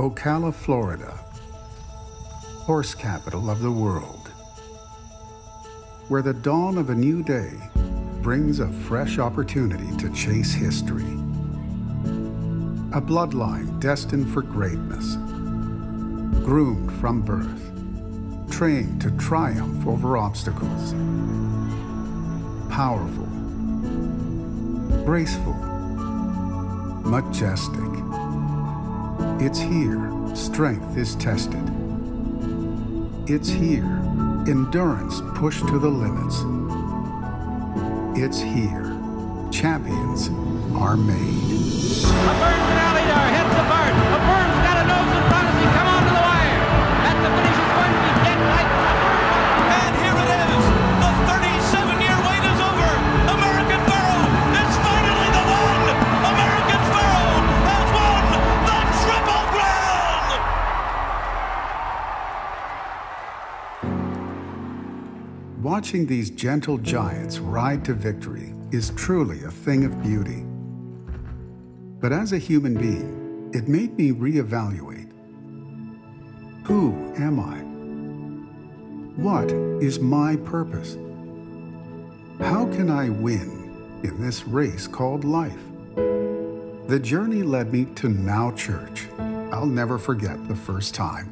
Ocala, Florida, horse capital of the world, where the dawn of a new day brings a fresh opportunity to chase history. A bloodline destined for greatness, groomed from birth, trained to triumph over obstacles. Powerful, graceful, majestic. It's here strength is tested. It's here endurance pushed to the limits. It's here champions are made. A Burns and Alydar heads the Bart. A Burns got a nose in front as he come on to the wire. And the finish is going to be dead tight. And here it is. The 37-year wait is over. American Pharoah is finally the one. American Pharoah has won the Triple Crown. Watching these gentle giants ride to victory is truly a thing of beauty. But as a human being, it made me reevaluate. Who am I? What is my purpose? How can I win in this race called life? The journey led me to Now Church. I'll never forget the first time.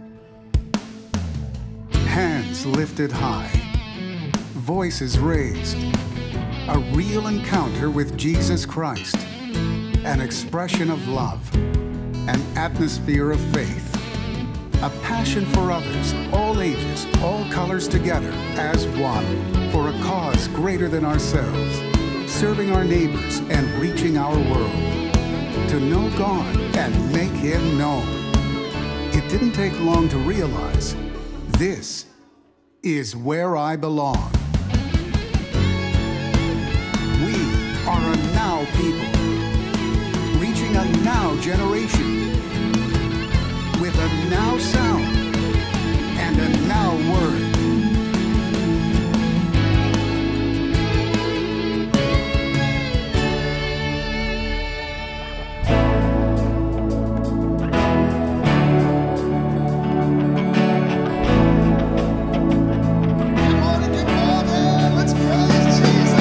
Hands lifted high, voices raised, a real encounter with Jesus Christ. An expression of love, an atmosphere of faith, a passion for others, all ages, all colors together as one, for a cause greater than ourselves, serving our neighbors and reaching our world, to know God and make Him known. It didn't take long to realize this is where I belong. We are a now people. Reaching a now generation with a now sound and a now word. Let's praise Jesus.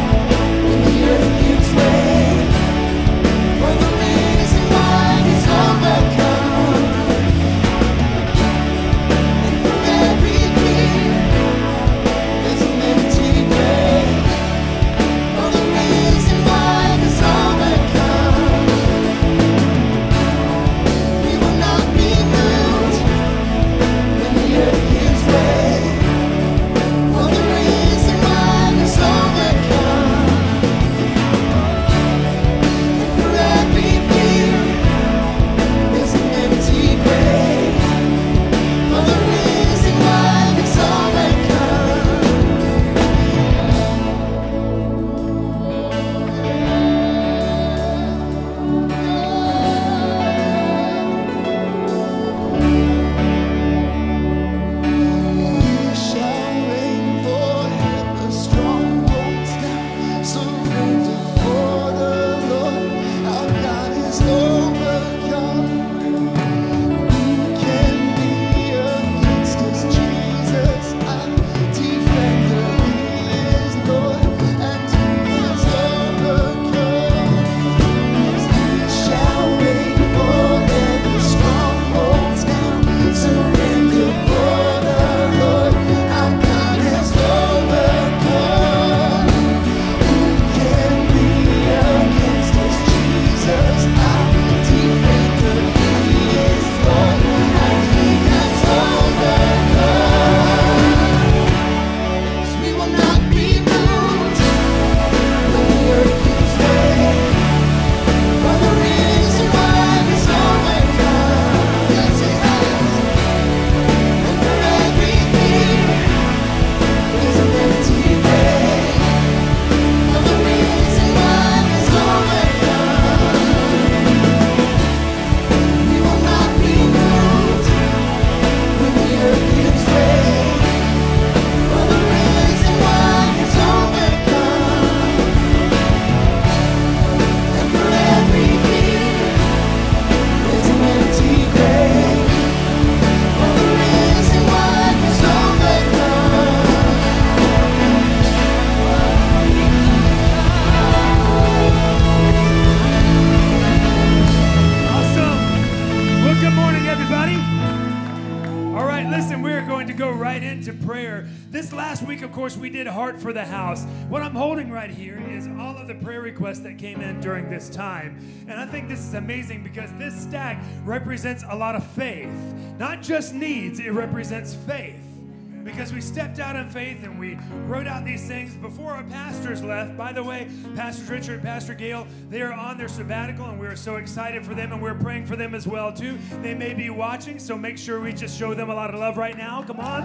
It's into prayer. This last week, of course, we did Heart for the House. What I'm holding right here is all of the prayer requests that came in during this time. And I think this is amazing because this stack represents a lot of faith. Not just needs, it represents faith. Because we stepped out in faith and we wrote out these things before our pastors left. By the way, Pastors Richard and Pastor Gail, they are on their sabbatical, and we're so excited for them, and we're praying for them as well, too. They may be watching, so make sure we just show them a lot of love right now. Come on.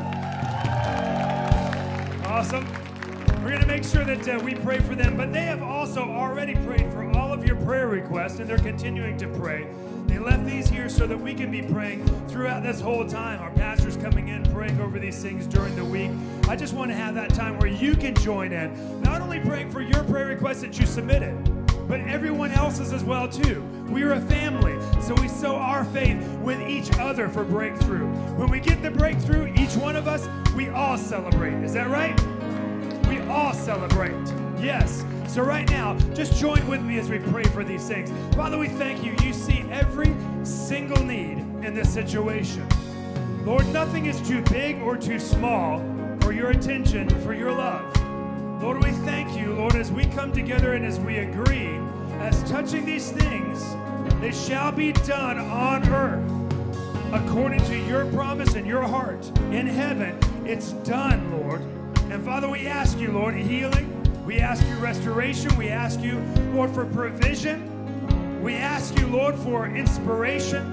Awesome. We're going to make sure that we pray for them, but they have also already prayed for all of your prayer requests, and they're continuing to pray. They left these here so that we can be praying throughout this whole time. Our pastor's coming in, praying over these things during the week. I just want to have that time where you can join in, not only praying for your prayer requests that you submitted, but everyone else's as well, too. We are a family, so we sow our faith with each other for breakthrough. When we get the breakthrough, each one of us, we all celebrate. Is that right? We all celebrate. Yes. So right now, just join with me as we pray for these things. Father, we thank you. You see every single need in this situation. Lord, nothing is too big or too small for your attention, for your love. Lord, we thank you, Lord, as we come together and as we agree, as touching these things, they shall be done on earth according to your promise and your heart. In heaven, it's done, Lord. And Father, we ask you, Lord, healing. We ask you restoration. We ask you, Lord, for provision. We ask you, Lord, for inspiration.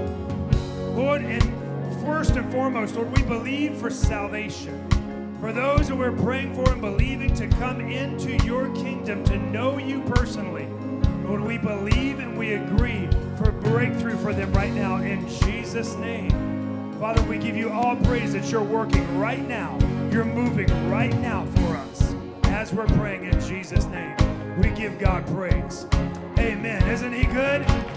Lord, and first and foremost, Lord, we believe for salvation. For those who we're praying for and believing to come into your kingdom, to know you personally, Lord, we believe and we agree for breakthrough for them right now in Jesus' name. Father, we give you all praise that you're working right now. You're moving right now for us. As we're praying in Jesus' name, we give God praise. Amen. Isn't he good?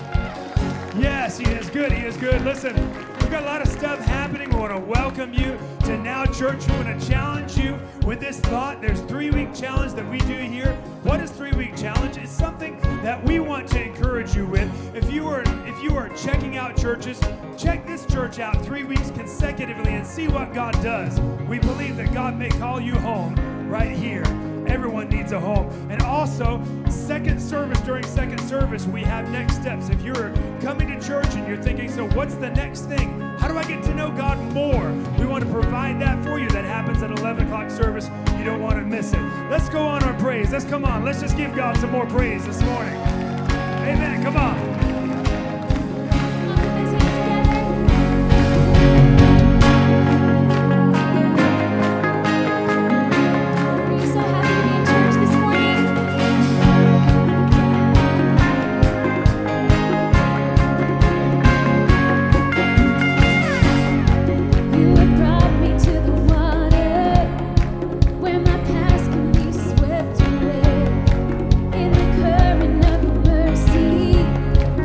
Yes, he is good. He is good. Listen, we've got a lot of stuff happening. We want to welcome you to Now Church. We want to challenge you with this thought. There's 3-week challenge that we do here. What is 3-week challenge? It's something that we want to encourage you with. If you are checking out churches, check this church out 3 weeks consecutively and see what God does. We believe that God may call you home right here. Everyone needs a home. And also, during second service, we have next steps. If you're coming to church and you're thinking, so what's the next thing? How do I get to know God more? We want to provide that for you. That happens at 11 o'clock service. You don't want to miss it. Let's go on our praise. Come on. Let's just give God some more praise this morning. Amen. Come on. Swept away in the current of your mercy.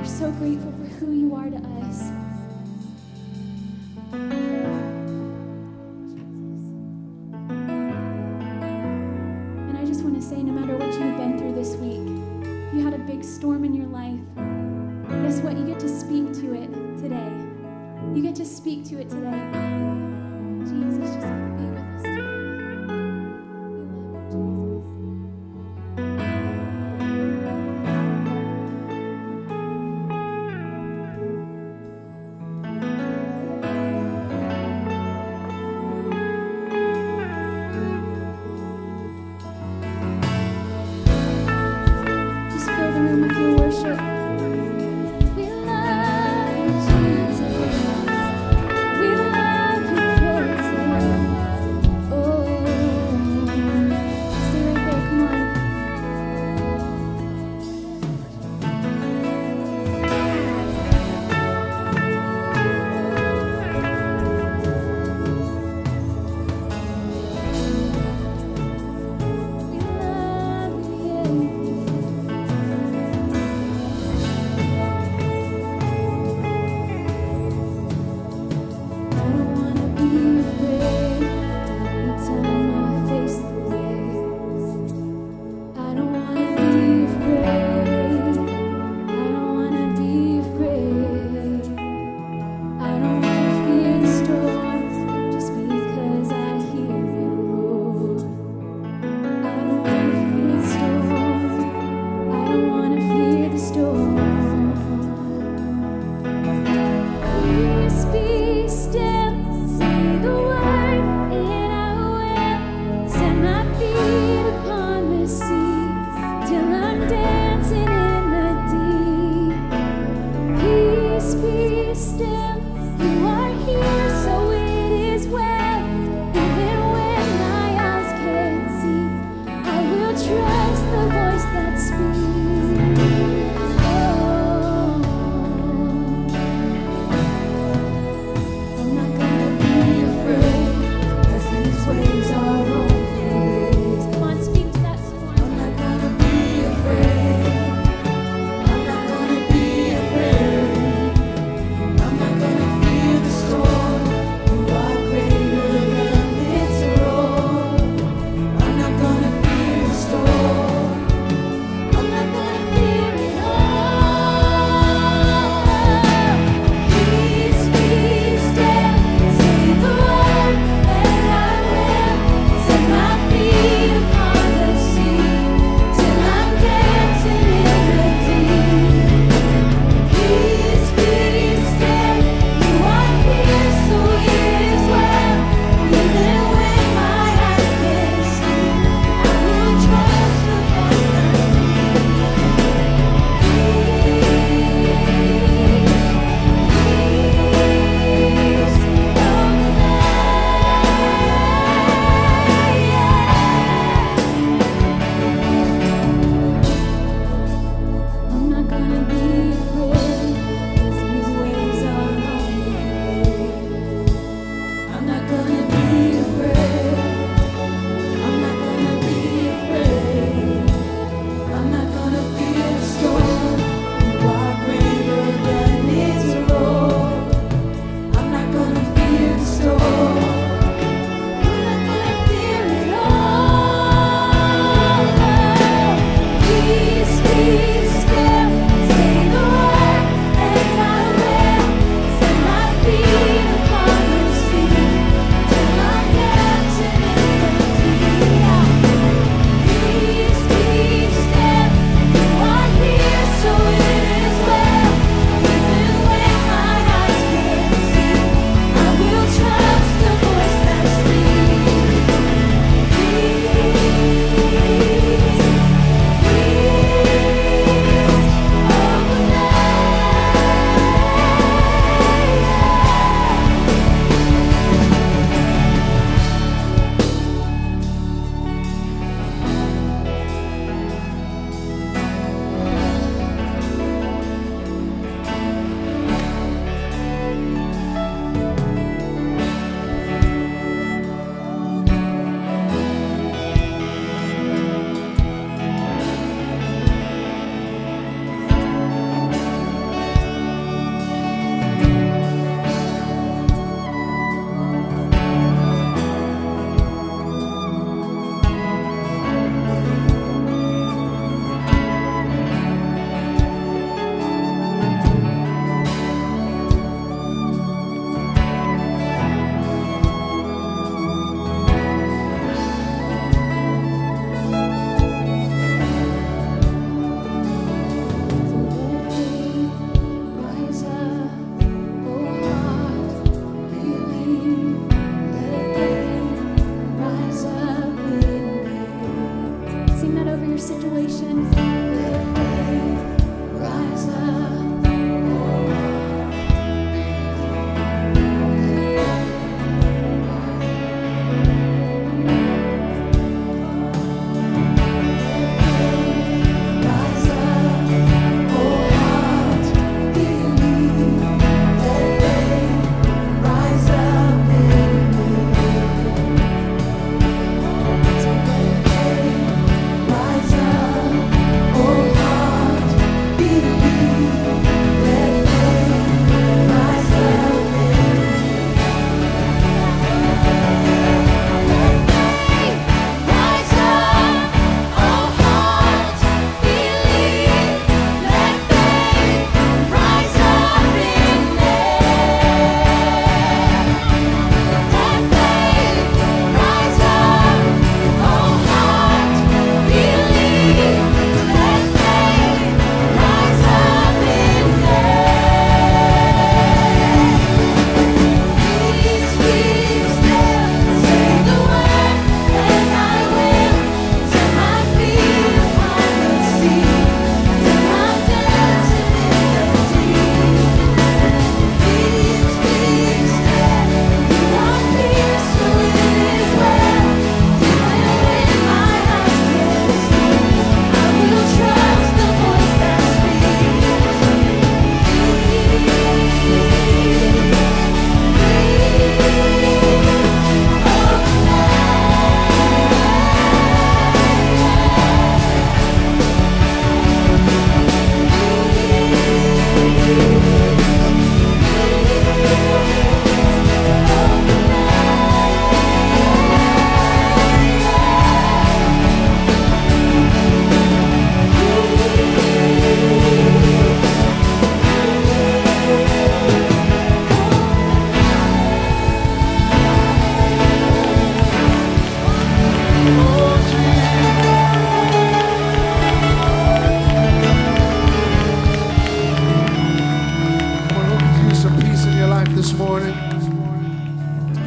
We're so grateful for who you are to us. And I just want to say, no matter what you've been through this week, if you had a big storm in your life, guess what? You get to speak to it today. You get to speak to it today. Jesus, just be with us today. We love you, Jesus. Just fill the room with your worship. We love you, Jesus. We love your presence.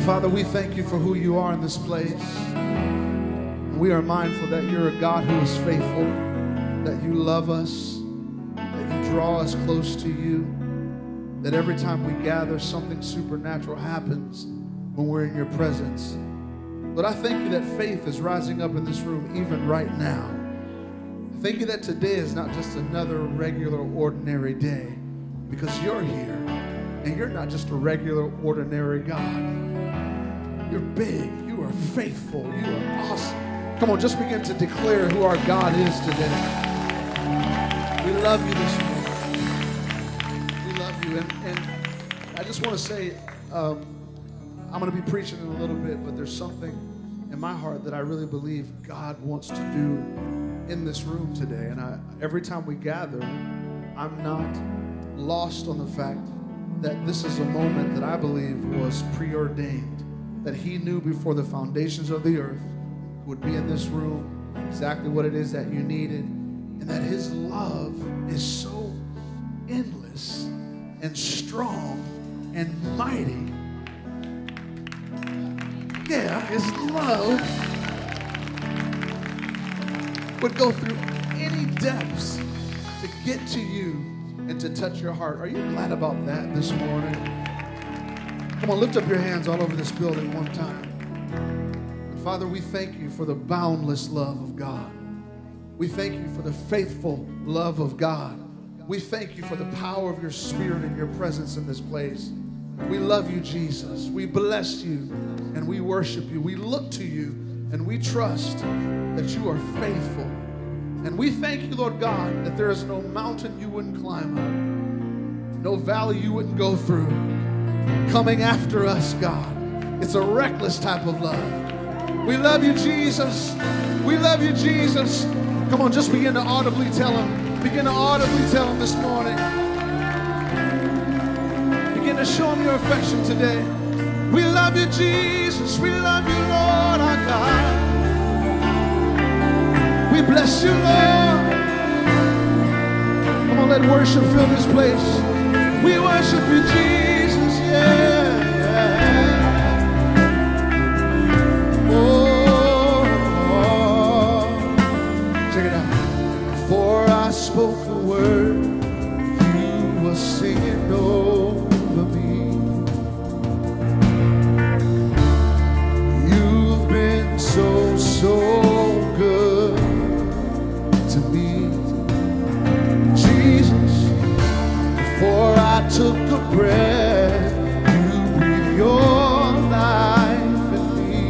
Father, we thank you for who you are in this place. We are mindful that you're a God who is faithful, that you love us, that you draw us close to you, that every time we gather, something supernatural happens when we're in your presence. But I thank you that faith is rising up in this room even right now. I thank you that today is not just another regular, ordinary day, because you're here, and you're not just a regular, ordinary God. You're big, you are faithful, you are awesome. Come on, just begin to declare who our God is today. We love you this morning. We love you. And I just want to say, I'm going to be preaching in a little bit, but there's something in my heart that I really believe God wants to do in this room today. And every time we gather, I'm not lost on the fact that this is a moment that I believe was preordained, that he knew before the foundations of the earth would be in this room, exactly what it is that you needed, and that his love is so endless and strong and mighty. Yeah, his love would go through any depths to get to you and to touch your heart. Are you glad about that this morning? Come on, lift up your hands all over this building one time. Father, we thank you for the boundless love of God. We thank you for the faithful love of God. We thank you for the power of your Spirit and your presence in this place. We love you, Jesus. We bless you and we worship you. We look to you and we trust that you are faithful. And we thank you, Lord God, that there is no mountain you wouldn't climb up, no valley you wouldn't go through, coming after us, God. It's a reckless type of love. We love you, Jesus. We love you, Jesus. Come on, just begin to audibly tell him. Begin to audibly tell him this morning. Begin to show him your affection today. We love you, Jesus. We love you, Lord, our God. We bless you, Lord. Come on, let worship fill this place. We worship you, Jesus, yeah. I spoke the word, you were singing over me. You've been so, so good to me. Jesus, before I took a breath, you breathed your life in me.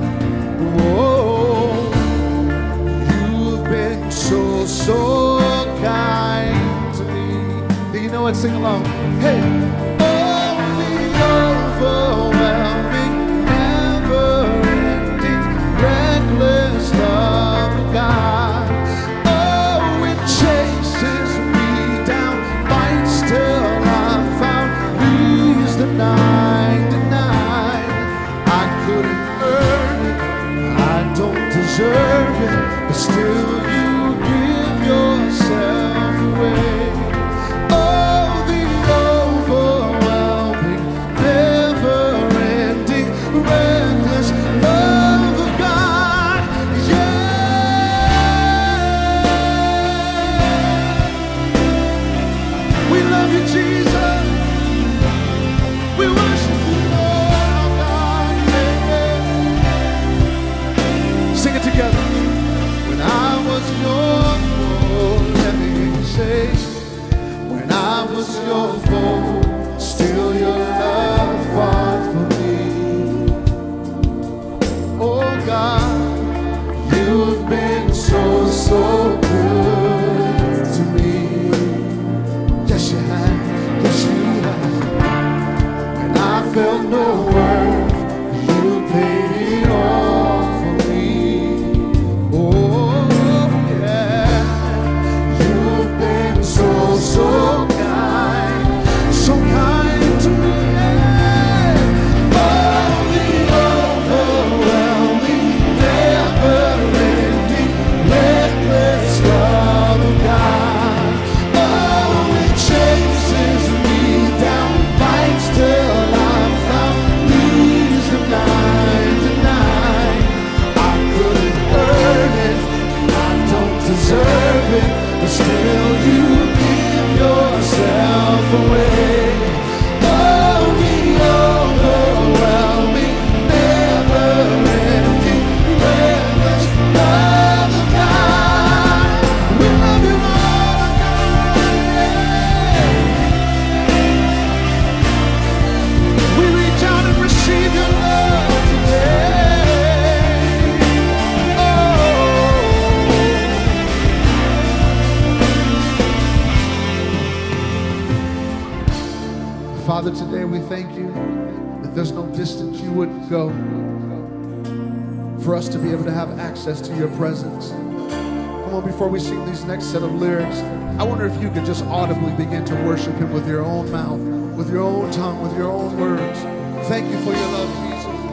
Oh, you've been so, so kind to me. Do you know it? Sing along. Hey. Oh, the overwhelming, never-ending, reckless love of God. Oh, it chases me down, fights till I'm found. He's the 99. I couldn't earn it, I don't deserve it, but still you give yourself away. Oh, the overwhelming, never-ending, reckless love of God. Yeah. We love you, Jesus. We worship you, Lord, our God. Yeah. Sing it together. When I was young, let me hear you say, when I was your foe, still your love fought for me. Oh God, you've been so, so good to me. Yes, you have. Yes, you have. When I felt no worth, you paid it all for me. So kind to me. Oh, the overwhelming, never-ending, reckless love of God. Oh, it chases me down, fights till I'm found. He's the 99. wonderful ways. Oh, the overwhelming, never-ending, reckless love of God. We love you, Lord God. We reach out and receive your love today. Oh. Father, today we thank you that there's no distance you wouldn't go for us to be able to have access to your presence. Come on, before we sing these next set of lyrics, I wonder if you could just audibly begin to worship him with your own mouth, with your own tongue, with your own words. Thank you for your love, Jesus.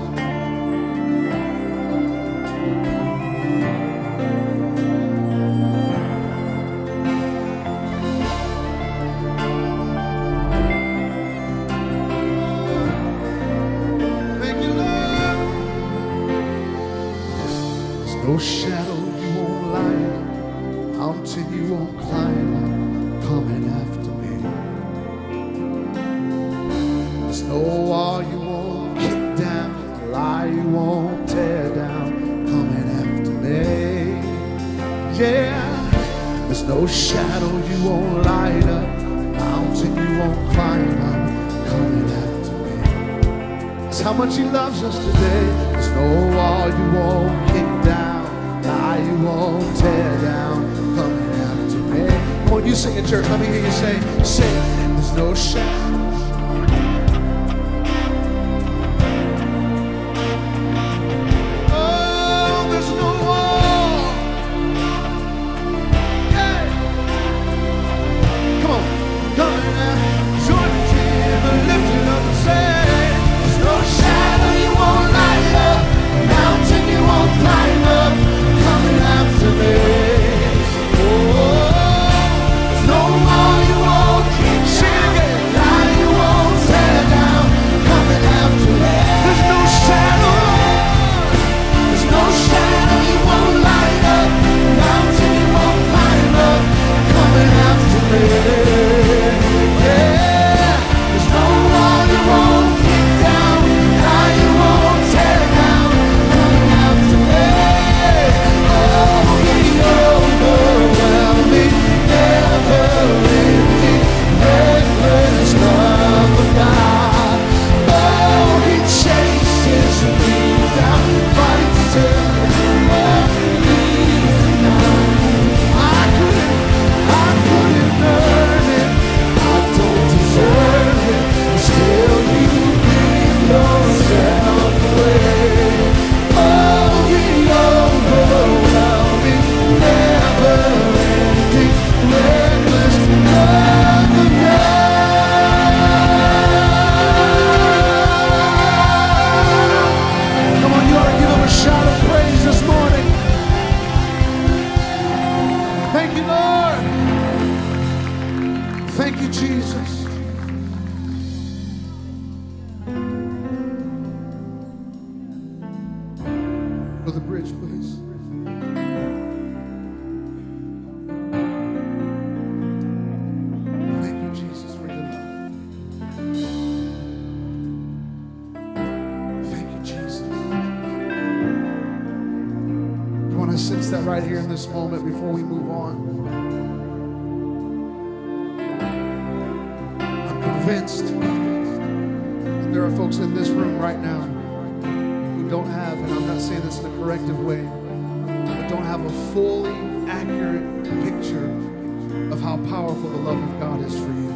Thank you, Lord. There's no shadow you won't light up, mountain you won't climb up, coming after me. There's no wall you won't kick down, a lie you won't tear down, coming after me. Yeah, there's no shadow you won't light up, mountain you won't climb up, coming after me. That's how much he loves us today. There's no wall you won't kick down, lie you won't tear down, coming after me. Come on, you sing in church. Let me hear you say, there's no shadow. Sense that right here in this moment before we move on. I'm convinced that there are folks in this room right now who don't have, and I'm not saying this in a corrective way, but don't have a fully accurate picture of how powerful the love of God is for you.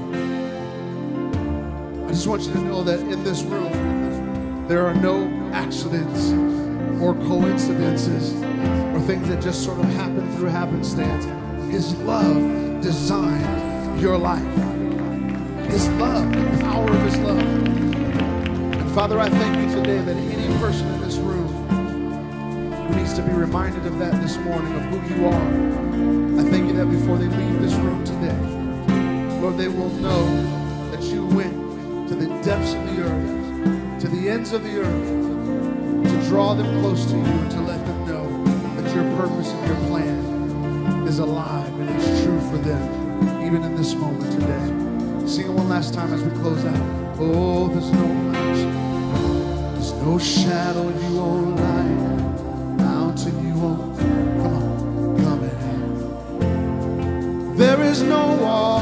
I just want you to know that in this room, there are no accidents or coincidences or things that just sort of happen through happenstance. His love designed your life. His love, the power of his love. And Father, I thank you today that any person in this room who needs to be reminded of that this morning, of who you are, I thank you that before they leave this room today, Lord, they will know that you went to the depths of the earth, to the ends of the earth, to draw them close to you and to let them know that your purpose and your plan is alive and it's true for them, even in this moment today. Sing it one last time as we close out. Oh, there's no shadow you won't light, mountain you won't, come on, come in. There is no wall,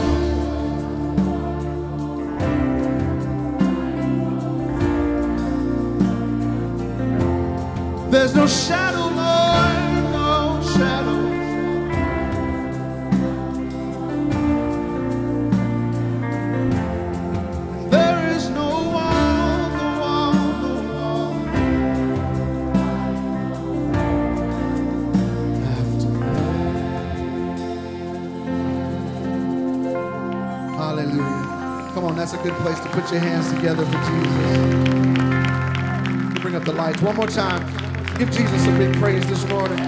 there's no shadow, Lord, no shadow. There is no wall, the wall after that. Hallelujah. Come on, that's a good place to put your hands together for Jesus. Bring up the lights one more time. Give Jesus a big praise this morning.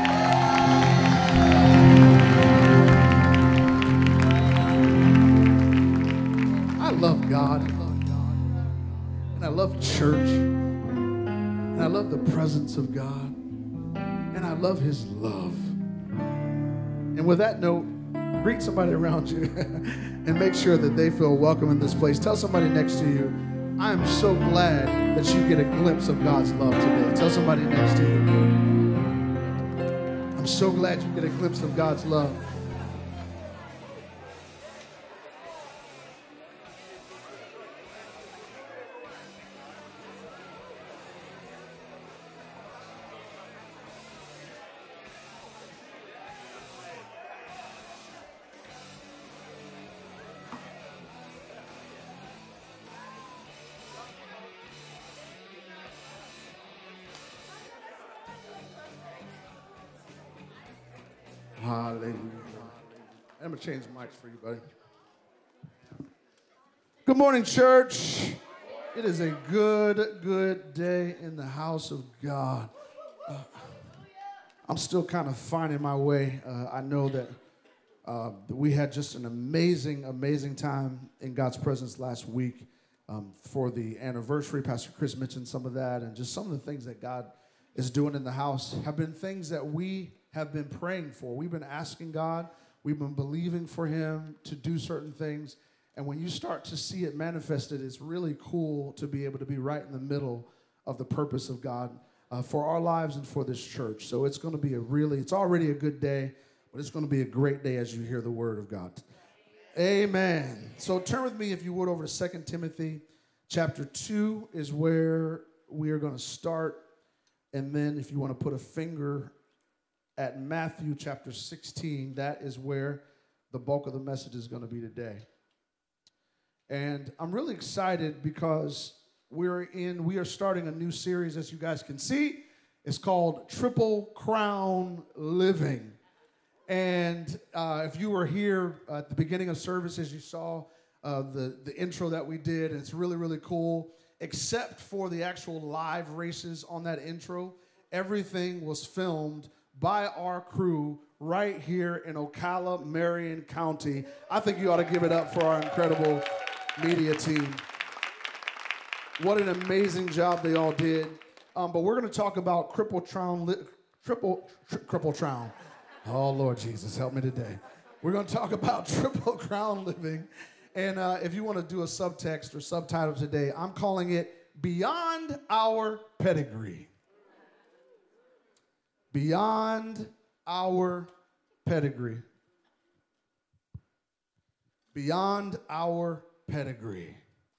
I love God. And I love church. And I love the presence of God. And I love his love. And with that note, greet somebody around you and make sure that they feel welcome in this place. Tell somebody next to you, I am so glad that you get a glimpse of God's love today. Tell somebody next to you, I'm so glad you get a glimpse of God's love. Hallelujah. I'm going to change the mics for you, buddy. Good morning, church. It is a good day in the house of God. I'm still kind of finding my way. I know that we had just an amazing time in God's presence last week for the anniversary. Pastor Chris mentioned some of that, and just some of the things that God is doing in the house have been things that we have been praying for. We've been asking God. We've been believing for him to do certain things. And when you start to see it manifested, it's really cool to be able to be right in the middle of the purpose of God for our lives and for this church. So it's going to be it's already a good day, but it's going to be a great day as you hear the word of God. Amen. So turn with me, if you would, over to 2 Timothy chapter 2 is where we are going to start. And then if you want to put a finger at Matthew chapter 16, that is where the bulk of the message is going to be today. And I'm really excited because we are starting a new series, as you guys can see. It's called Triple Crown Living. And if you were here at the beginning of services, you saw the intro that we did, and it's really cool. Except for the actual live races on that intro, everything was filmed by our crew right here in Ocala, Marion County. I think you ought to give it up for our incredible media team. What an amazing job they all did. But we're going to talk about Triple Crown. Oh, Lord Jesus, help me today. We're going to talk about Triple Crown Living. And if you want to do a subtext or subtitle today, I'm calling it Beyond Our Pedigree. Beyond Our Pedigree. Beyond Our Pedigree.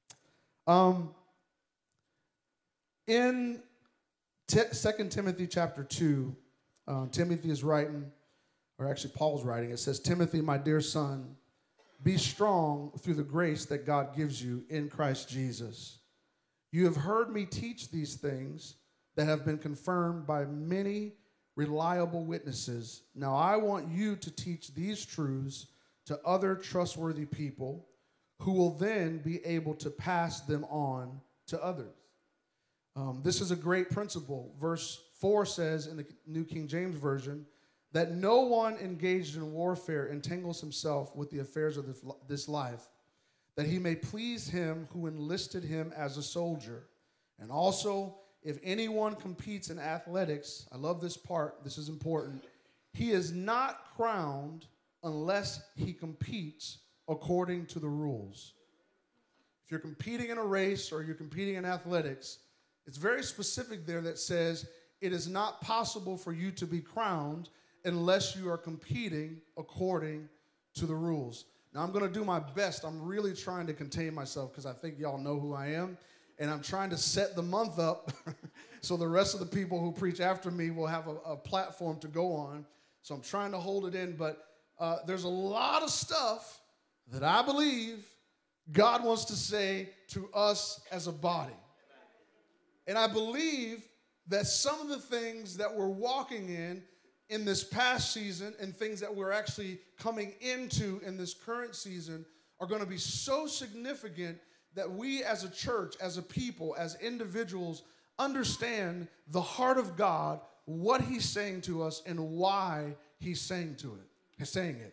In 2 Timothy chapter 2, Timothy is writing, or actually Paul's writing. It says, Timothy, my dear son, be strong through the grace that God gives you in Christ Jesus. You have heard me teach these things that have been confirmed by many reliable witnesses. Now I want you to teach these truths to other trustworthy people who will then be able to pass them on to others. This is a great principle. Verse 4 says in the New King James Version that no one engaged in warfare entangles himself with the affairs of this life, that he may please him who enlisted him as a soldier. And also, if anyone competes in athletics, I love this part, this is important, he is not crowned unless he competes according to the rules. If you're competing in a race or you're competing in athletics, it's very specific there that says it is not possible for you to be crowned unless you are competing according to the rules. Now, I'm going to do my best. I'm really trying to contain myself because I think y'all know who I am. And I'm trying to set the month up so the rest of the people who preach after me will have a platform to go on. So I'm trying to hold it in. But there's a lot of stuff that I believe God wants to say to us as a body. And I believe that some of the things that we're walking in this past season and things that we're actually coming into in this current season are going to be so significant that we as a church, as a people, as individuals, understand the heart of God, what he's saying to us, and why he's saying it.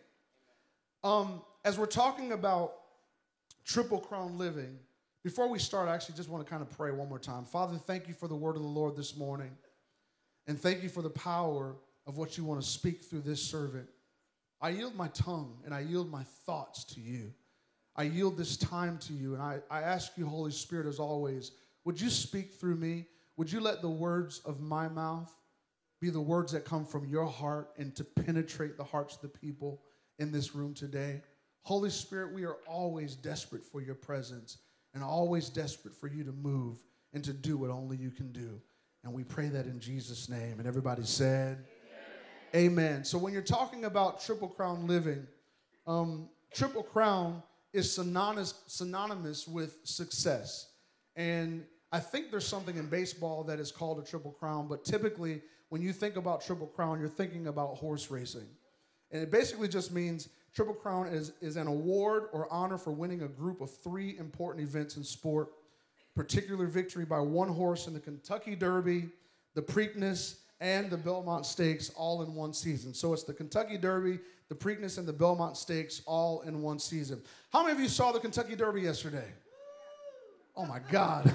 As we're talking about Triple Crown living, before we start, I actually just want to kind of pray one more time. Father, thank you for the word of the Lord this morning, and thank you for the power of what you want to speak through this servant. I yield my tongue and I yield my thoughts to you. I yield this time to you, and I ask you, Holy Spirit, as always, would you speak through me? Would you let the words of my mouth be the words that come from your heart and to penetrate the hearts of the people in this room today? Holy Spirit, we are always desperate for your presence and always desperate for you to move and to do what only you can do. And we pray that in Jesus' name. And everybody said, Amen. So when you're talking about Triple Crown living, Triple Crown is synonymous with success. And I think there's something in baseball that is called a Triple Crown, but typically when you think about Triple Crown, you're thinking about horse racing. And it basically just means Triple Crown is an award or honor for winning a group of 3 important events in sport, particular victory by one horse in the Kentucky Derby, the Preakness, and the Belmont Stakes all in one season. So it's the Kentucky Derby, the Preakness, and the Belmont Stakes all in one season. How many of you saw the Kentucky Derby yesterday? Oh my God.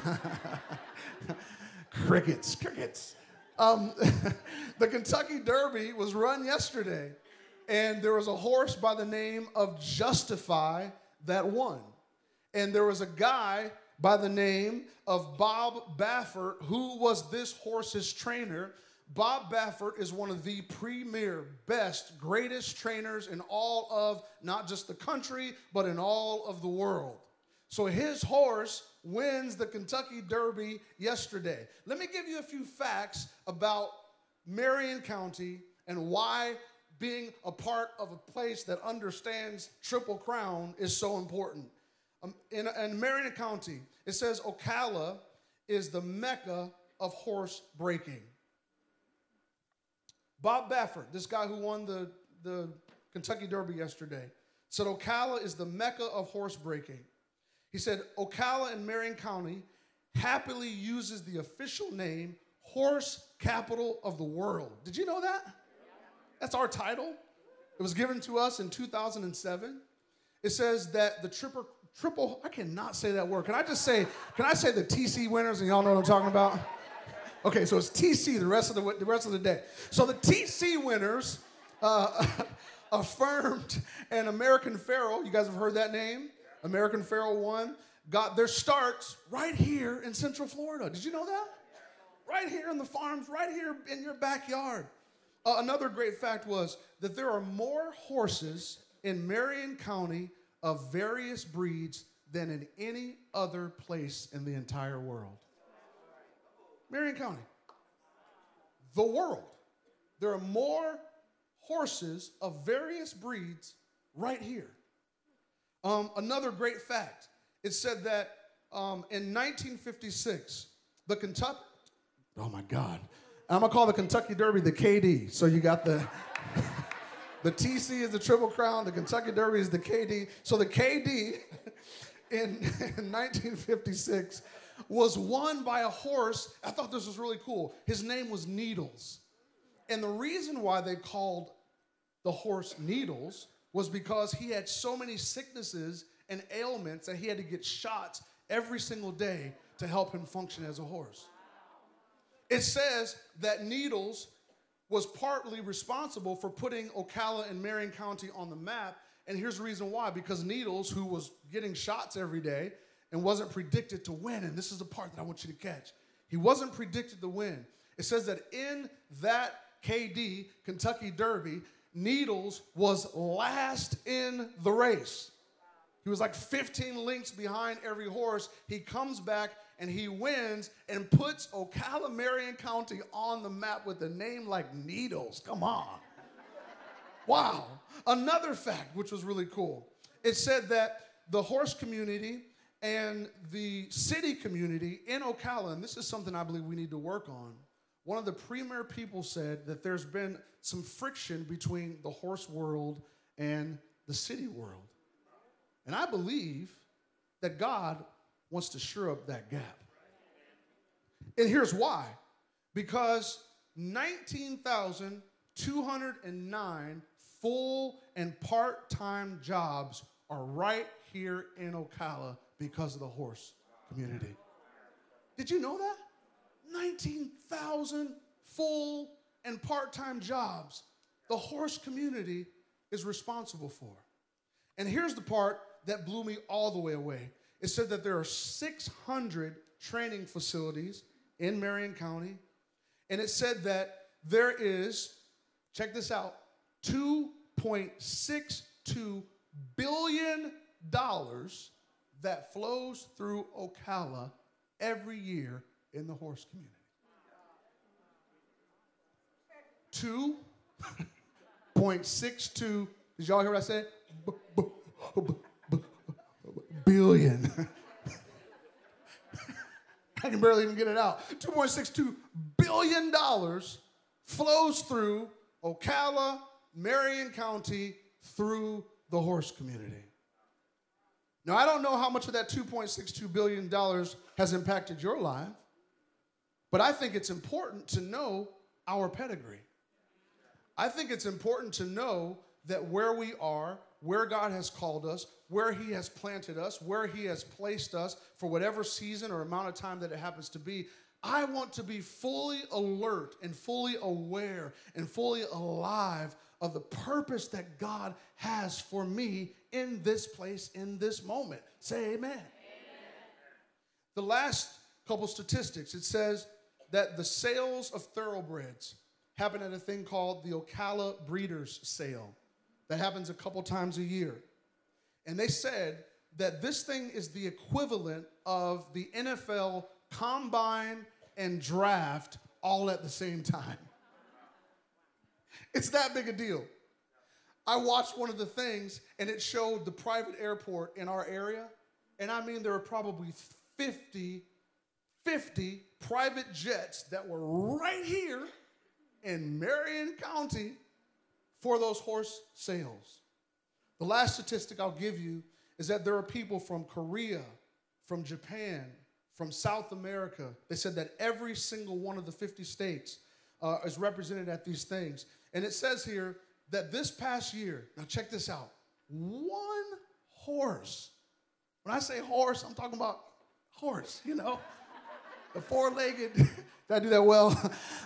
Crickets. The Kentucky Derby was run yesterday, and there was a horse by the name of Justify that won. And there was a guy by the name of Bob Baffert who was this horse's trainer. Bob Baffert is one of the premier, best, greatest trainers in all of not just the country, but in all of the world. So his horse wins the Kentucky Derby yesterday. Let me give you a few facts about Marion County and why being a part of a place that understands Triple Crown is so important. In Marion County, it says Ocala is the Mecca of horse breaking. Bob Baffert, this guy who won the Kentucky Derby yesterday, said Ocala is the Mecca of horse breaking. He said Ocala in Marion County happily uses the official name Horse Capital of the World. Did you know that? That's our title. It was given to us in 2007. It says that the triple, I cannot say that word. Can I say the TC winners and y'all know what I'm talking about? Okay, so it's TC the rest of the day. So the TC winners affirmed an American Pharoah. You guys have heard that name? American Pharoah won. Got their starts right here in Central Florida. Did you know that? Right here in the farms, right here in your backyard. Another great fact was that there are more horses in Marion County of various breeds than in any other place in the entire world. Marion County. The world. There are more horses of various breeds right here. Another great fact. It said that in 1956, the Kentucky, oh my God. I'm going to call the Kentucky Derby the KD. So you got the TC is the Triple Crown, the Kentucky Derby is the KD. So the KD in 1956 was won by a horse. I thought this was really cool. His name was Needles. And the reason why they called the horse Needles was because he had so many sicknesses and ailments that he had to get shots every single day to help him function as a horse. It says that Needles was partly responsible for putting Ocala and Marion County on the map, And here's the reason why. Because Needles, who was getting shots every day and wasn't predicted to win, and this is the part that I want you to catch. He wasn't predicted to win. It says that in that KD, Kentucky Derby, Needles was last in the race. He was like 15 lengths behind every horse. He comes back and he wins and puts Ocala, Marion County on the map with a name like Needles. Come on. Wow. Another fact, which was really cool. It said that the horse community and the city community in Ocala, and this is something I believe we need to work on, one of the premier people said that there's been some friction between the horse world and the city world. And I believe that God wants to shore up that gap. And here's why. Because 19,209 full and part-time jobs are right here in Ocala because of the horse community. Did you know that? 19,000 full and part-time jobs the horse community is responsible for. And here's the part that blew me all the way away. It said that there are 600 training facilities in Marion County, and it said that there is, check this out, $2.62 billion that flows through Ocala every year in the horse community. 2.62, did y'all hear what I said? Billion. I can barely even get it out. $2.62 billion flows through Ocala, Marion County, through the horse community. Now, I don't know how much of that $2.62 billion has impacted your life, but I think it's important to know our pedigree. I think it's important to know that where we are, where God has called us, where he has planted us, where he has placed us for whatever season or amount of time that it happens to be, I want to be fully alert and fully aware and fully alive of the purpose that God has for me in this place, in this moment. Say amen. Amen. The last couple statistics, it says that the sales of thoroughbreds happen at a thing called the Ocala Breeders' Sale. That happens a couple times a year. And they said that this thing is the equivalent of the NFL Combine and Draft all at the same time. It's that big a deal. I watched one of the things, and it showed the private airport in our area. And I mean, there were probably 50 private jets that were right here in Marion County for those horse sales. The last statistic I'll give you is that there are people from Korea, from Japan, from South America. They said that every single one of the 50 states is represented at these things. And it says here that this past year, now check this out, one horse. When I say horse, I'm talking about horse, you know, the four-legged. Did I do that well?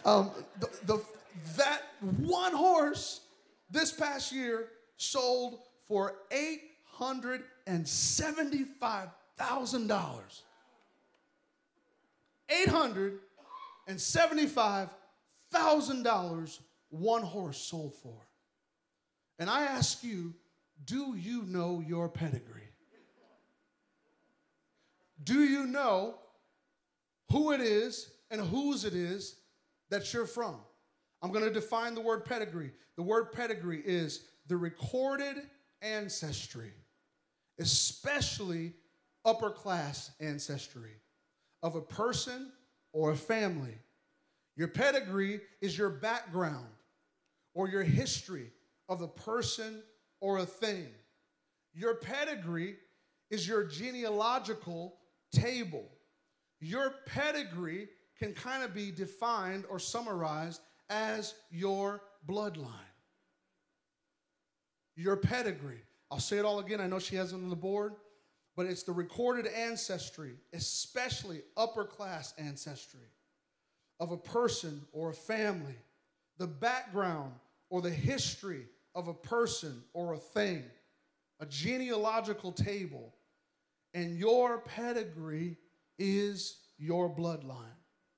That one horse this past year sold for $875,000. $875,000 one horse sold for. And I ask you, do you know your pedigree? Do you know who it is and whose it is that you're from? I'm going to define the word pedigree. The word pedigree is the recorded ancestry, especially upper class ancestry of a person or a family. Your pedigree is your background or your history of a person or a thing. Your pedigree is your genealogical table. Your pedigree can kind of be defined or summarized as your bloodline. Your pedigree. I'll say it all again. I know she has it on the board, but it's the recorded ancestry, especially upper class ancestry of a person or a family, the background or the history of a person or a thing, a genealogical table, and your pedigree is your bloodline.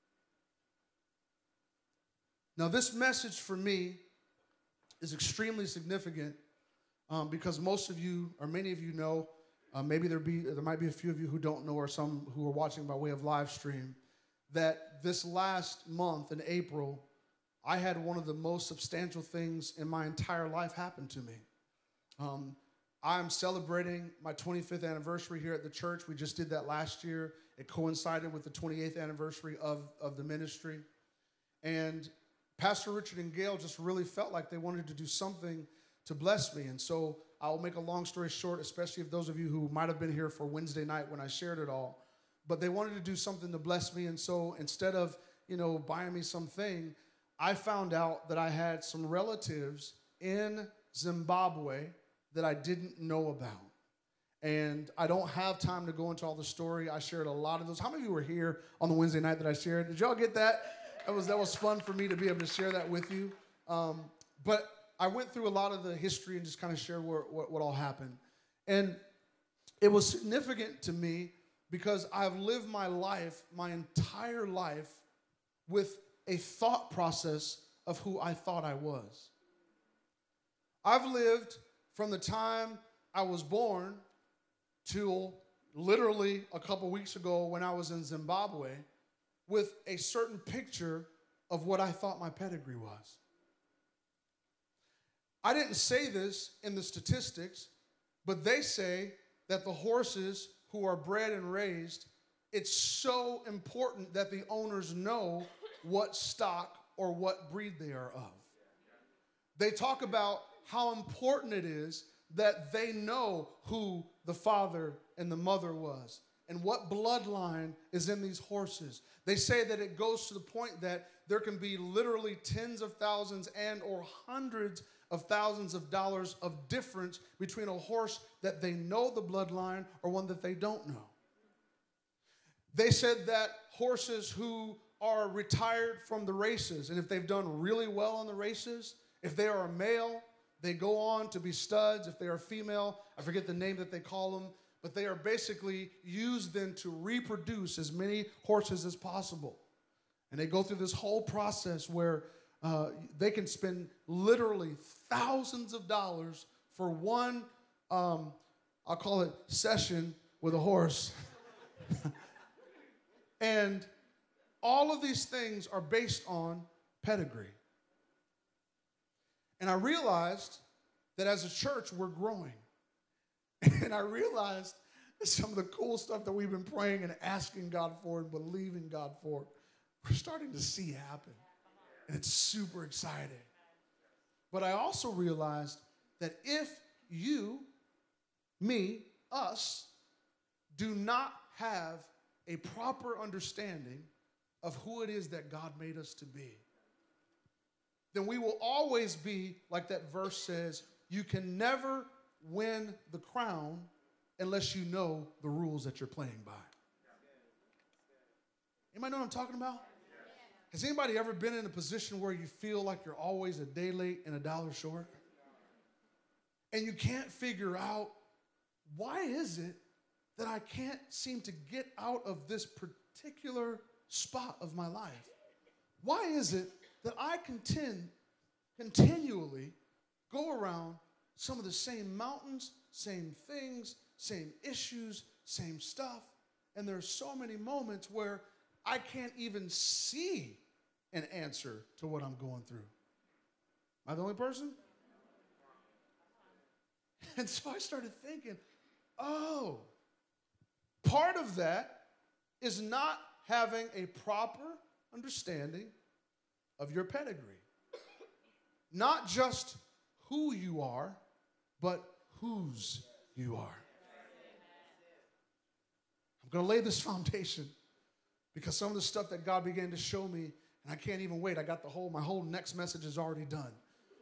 Now, this message for me is extremely significant because most of you, or many of you know, maybe there might be a few of you who don't know, or some who are watching by way of live stream, that this last month in April, I had one of the most substantial things in my entire life happen to me. I'm celebrating my 25th anniversary here at the church. We just did that last year. It coincided with the 28th anniversary of the ministry. And Pastor Richard and Gail just really felt like they wanted to do something to bless me. And so I'll make a long story short, especially if those of you who might have been here for Wednesday night when I shared it all. But they wanted to do something to bless me. And so instead of, buying me something, I found out that I had some relatives in Zimbabwe that I didn't know about. And I don't have time to go into all the story. I shared a lot of those. How many of you were here on the Wednesday night that I shared? Did y'all get that? That was fun for me to be able to share that with you. But I went through a lot of the history and just kind of shared what all happened. And it was significant to me because I've lived my life, my entire life, with a thought process of who I thought I was. I've lived from the time I was born till literally a couple weeks ago when I was in Zimbabwe with a certain picture of what I thought my pedigree was. I didn't say this in the statistics, but they say that the horses who are bred and raised, it's so important that the owners know what stock or what breed they are of. They talk about how important it is that they know who the father and the mother was and what bloodline is in these horses. They say that it goes to the point that there can be literally tens of thousands and or hundreds of thousands of dollars of difference between a horse that they know the bloodline or one that they don't know. They said that horses who are retired from the races, and if they've done really well on the races, if they are a male, they go on to be studs. If they are female, I forget the name that they call them, but they are basically used then to reproduce as many horses as possible. And they go through this whole process where they can spend literally thousands of dollars for one, I'll call it session with a horse. And all of these things are based on pedigree. And I realized that as a church, we're growing. And I realized some of the cool stuff that we've been praying and asking God for and believing God for, we're starting to see happen. And it's super exciting. But I also realized that if you, me, us, do not have a proper understanding of who it is that God made us to be, then we will always be, like that verse says, you can never win the crown unless you know the rules that you're playing by. Anybody know what I'm talking about? Has anybody ever been in a position where you feel like you're always a day late and a dollar short? And you can't figure out, why is it that I can't seem to get out of this particular spot of my life? Why is it that I continually go around some of the same mountains, same things, same issues, same stuff, and there's so many moments where I can't even see an answer to what I'm going through? Am I the only person? And so I started thinking, oh, part of that is not having a proper understanding of your pedigree. Not just who you are, but whose you are. I'm going to lay this foundation because some of the stuff that God began to show me, and I can't even wait. I got my whole next message is already done.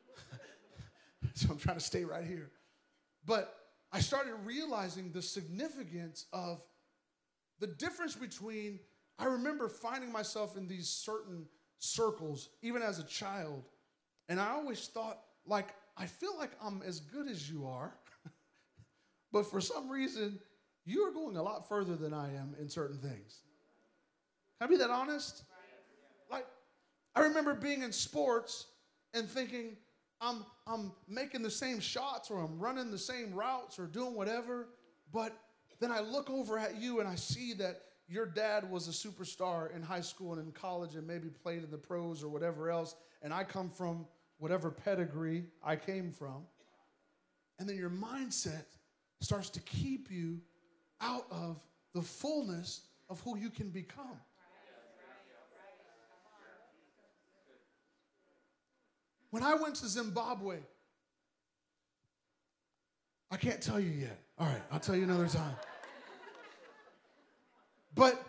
So I'm trying to stay right here. But I started realizing the significance of the difference between, I remember finding myself in these certain circles, even as a child, and I always thought, like, I feel like I'm as good as you are, but for some reason, you are going a lot further than I am in certain things. Can I be that honest? Like, I remember being in sports and thinking, I'm making the same shots or I'm running the same routes or doing whatever, but then I look over at you and I see that your dad was a superstar in high school and in college and maybe played in the pros or whatever else, and I come from whatever pedigree I came from. And then your mindset starts to keep you out of the fullness of who you can become. When I went to Zimbabwe, I can't tell you yet. All right, I'll tell you another time. But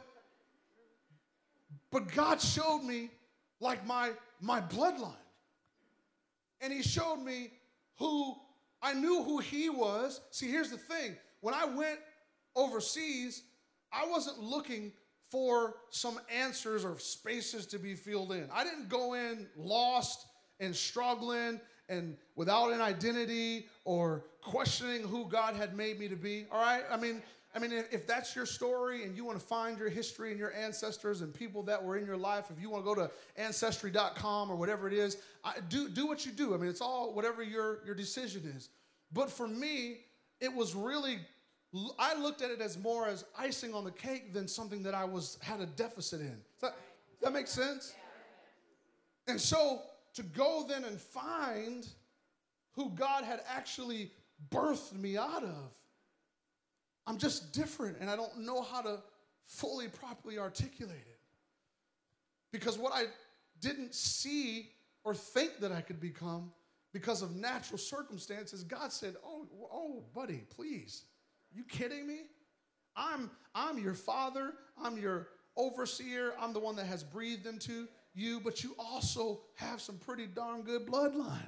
God showed me like my bloodline. And he showed me I knew who he was. See, here's the thing. When I went overseas, I wasn't looking for some answers or spaces to be filled in. I didn't go in lost and struggling and without an identity or questioning who God had made me to be. All right? I mean, if that's your story and you want to find your history and your ancestors and people that were in your life, if you want to go to Ancestry.com or whatever it is, do what you do. I mean, it's all whatever your decision is. But for me, it was really, I looked at it as more as icing on the cake than something that I had a deficit in. Does that make sense? And so to go then and find who God had actually birthed me out of, I'm just different, and I don't know how to fully, properly articulate it. Because what I didn't see or think that I could become because of natural circumstances, God said, oh, buddy, please. You kidding me? I'm your father. I'm your overseer. I'm the one that has breathed into you, but you also have some pretty darn good bloodline.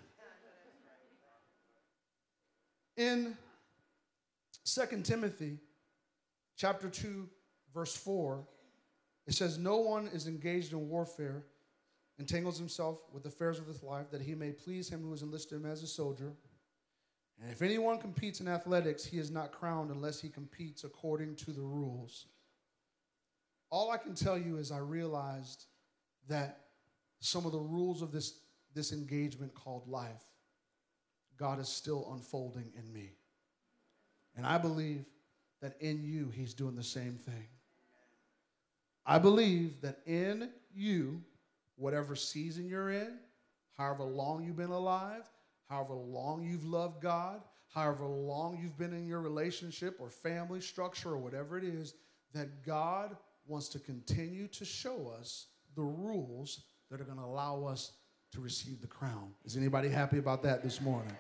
In 2 Timothy chapter 2, verse 4, it says, no one is engaged in warfare, entangles himself with affairs of this life, that he may please him who has enlisted him as a soldier. And if anyone competes in athletics, he is not crowned unless he competes according to the rules. All I can tell you is I realized that some of the rules of this engagement called life, God is still unfolding in me. And I believe that in you, he's doing the same thing. I believe that in you, whatever season you're in, however long you've been alive, however long you've loved God, however long you've been in your relationship or family structure or whatever it is, that God wants to continue to show us the rules that are going to allow us to receive the crown. Is anybody happy about that this morning?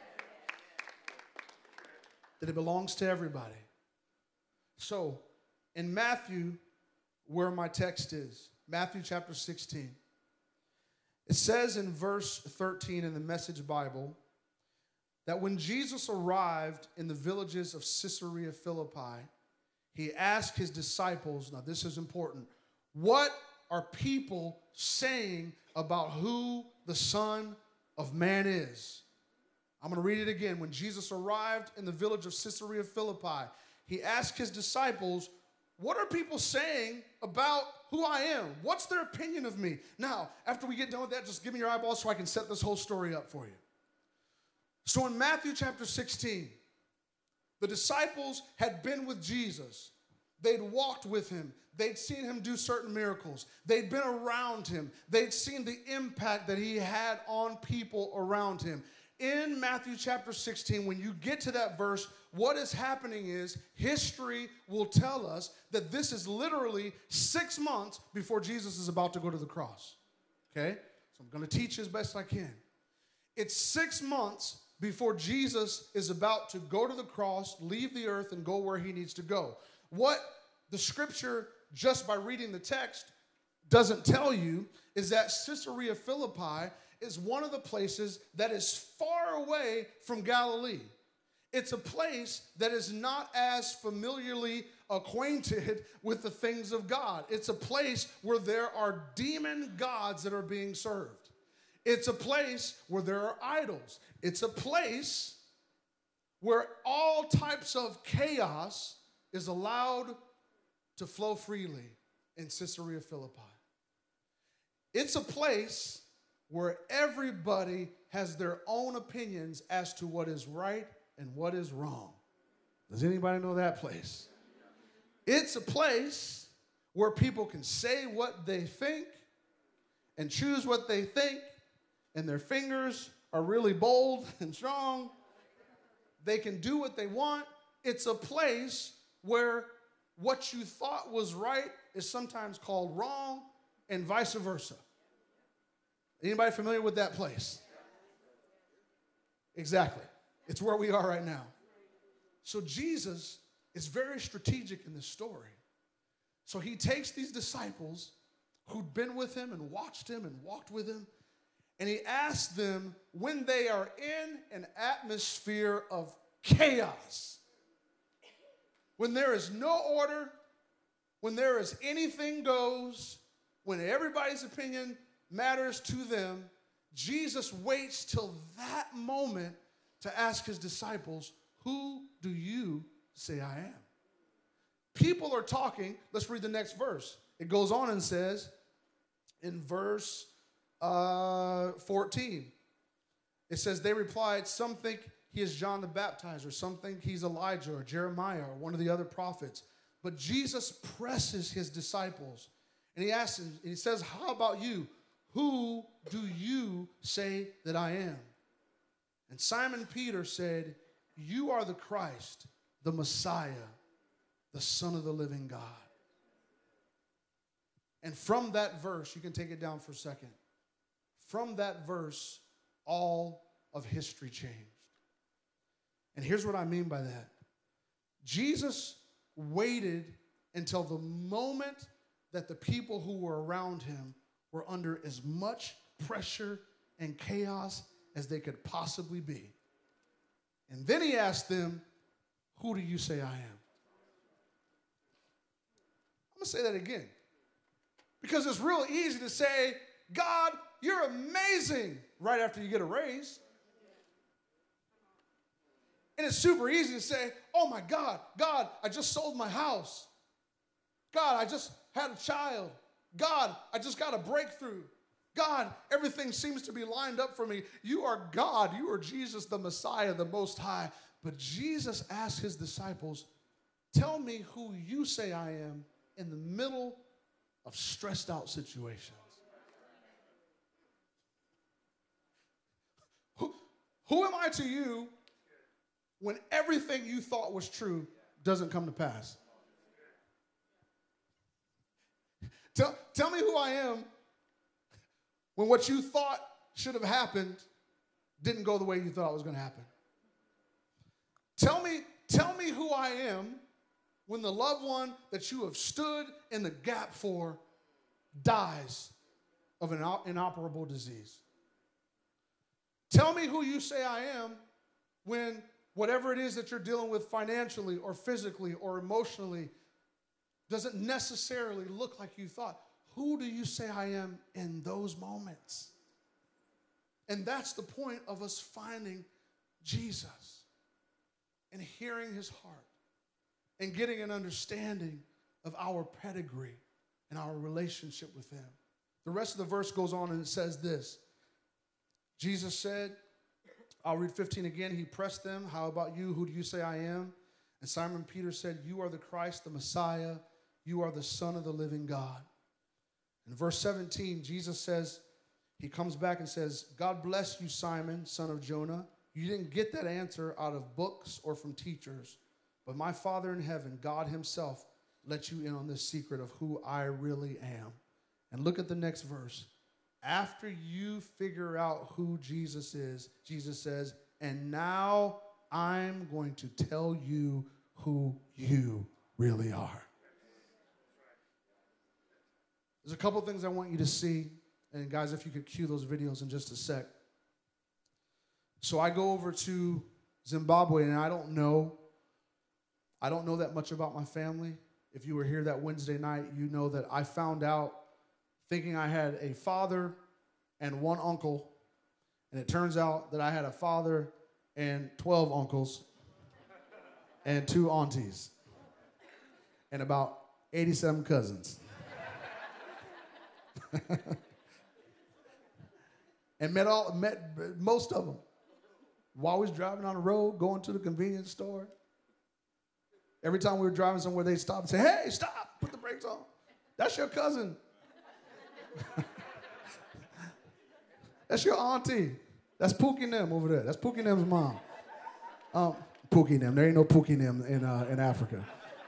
That it belongs to everybody. So, in Matthew, where my text is, Matthew chapter 16, it says in verse 13 in the Message Bible that when Jesus arrived in the villages of Caesarea Philippi, he asked his disciples, now this is important, what are people saying about who the Son of Man is? I'm going to read it again. When Jesus arrived in the village of Caesarea Philippi, he asked his disciples, what are people saying about who I am? What's their opinion of me? Now, after we get done with that, just give me your eyeballs so I can set this whole story up for you. So in Matthew chapter 16, the disciples had been with Jesus. They'd walked with him. They'd seen him do certain miracles. They'd been around him. They'd seen the impact that he had on people around him. In Matthew chapter 16, when you get to that verse, what is happening is history will tell us that this is literally 6 months before Jesus is about to go to the cross. Okay? So I'm going to teach as best I can. It's 6 months before Jesus is about to go to the cross, leave the earth, and go where he needs to go. What the scripture, just by reading the text, doesn't tell you is that Caesarea Philippi is one of the places that is far away from Galilee. It's a place that is not as familiarly acquainted with the things of God. It's a place where there are demon gods that are being served. It's a place where there are idols. It's a place where all types of chaos is allowed to flow freely in Caesarea Philippi. It's a place where everybody has their own opinions as to what is right and what is wrong. Does anybody know that place? It's a place where people can say what they think and choose what they think, and their fingers are really bold and strong. They can do what they want. It's a place where what you thought was right is sometimes called wrong, and vice versa. Anybody familiar with that place? Exactly. It's where we are right now. So Jesus is very strategic in this story. So he takes these disciples who'd been with him and watched him and walked with him, and he asks them when they are in an atmosphere of chaos, when there is no order, when there is anything goes, when everybody's opinion matters to them, Jesus waits till that moment to ask his disciples, who do you say I am? People are talking. Let's read the next verse. It goes on and says in verse 14, it says, they replied, some think he is John the Baptizer, some think he's Elijah or Jeremiah or one of the other prophets. But Jesus presses his disciples, and he asks them, and he says, how about you? Who do you say that I am? And Simon Peter said, you are the Christ, the Messiah, the Son of the living God. And from that verse, you can take it down for a second. From that verse, all of history changed. And here's what I mean by that. Jesus waited until the moment that the people who were around him were under as much pressure and chaos as they could possibly be. And then he asked them, who do you say I am? I'm going to say that again. Because it's real easy to say, God, you're amazing, right after you get a raise. And it's super easy to say, oh my God, God, I just sold my house. God, I just had a child. God, I just got a breakthrough. God, everything seems to be lined up for me. You are God. You are Jesus, the Messiah, the Most High. But Jesus asked his disciples, tell me who you say I am in the middle of stressed out situations. Who am I to you when everything you thought was true doesn't come to pass? Tell me who I am when what you thought should have happened didn't go the way you thought it was going to happen. Tell me who I am when the loved one that you have stood in the gap for dies of an inoperable disease. Tell me who you say I am when whatever it is that you're dealing with financially or physically or emotionally doesn't necessarily look like you thought. Who do you say I am in those moments? And that's the point of us finding Jesus and hearing his heart and getting an understanding of our pedigree and our relationship with him. The rest of the verse goes on and it says this. Jesus said, I'll read 15 again. He pressed them, how about you? Who do you say I am? And Simon Peter said, you are the Christ, the Messiah. You are the Son of the living God. In verse 17, Jesus says, he comes back and says, God bless you, Simon, son of Jonah. You didn't get that answer out of books or from teachers, but my Father in heaven, God himself, let you in on this secret of who I really am. And look at the next verse. After you figure out who Jesus is, Jesus says, and now I'm going to tell you who you really are. There's a couple things I want you to see. And guys, if you could cue those videos in just a sec. So I go over to Zimbabwe, and I don't know that much about my family. If you were here that Wednesday night, you know that I found out thinking I had a father and one uncle, and it turns out that I had a father and 12 uncles. and 2 aunties and about 87 cousins. And met most of them while we was driving on the road, going to the convenience store. Every time we were driving somewhere, they'd stop and say, "Hey, stop, put the brakes on. That's your cousin. That's your auntie. That's Pookie and them over there. That's Pookie and them's mom." Pookie and them. There ain't no Pookie and them in Africa.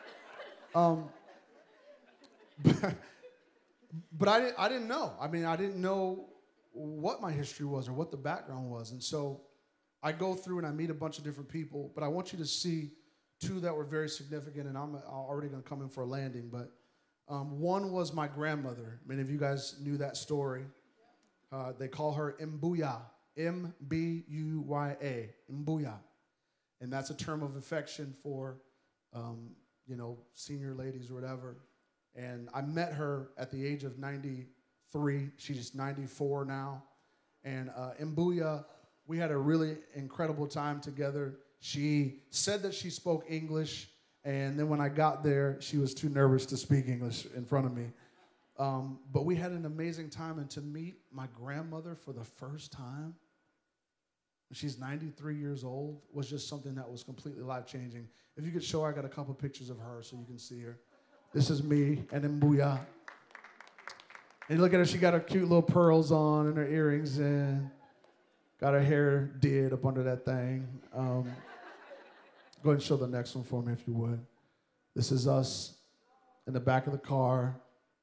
But I didn't know. I mean, I didn't know what my history was or what the background was. And so I go through and I meet a bunch of different people, but I want you to see 2 that were very significant, and I'm already going to come in for a landing. But one was my grandmother. Many of you guys knew that story. They call her Mbuya, M-B-U-Y-A, Mbuya. And that's a term of affection for, senior ladies or whatever. And I met her at the age of 93. She's 94 now. And Mbuya, we had a really incredible time together. She said that she spoke English, and then when I got there, she was too nervous to speak English in front of me. But we had an amazing time, and to meet my grandmother for the first time, she's 93 years old, was just something that was completely life-changing. If you could show her, I got a couple pictures of her so you can see her. This is me and Mbuya. And look at her, she got her cute little pearls on and her earrings and got her hair did up under that thing. Go ahead and show the next one for me if you would. This is us in the back of the car.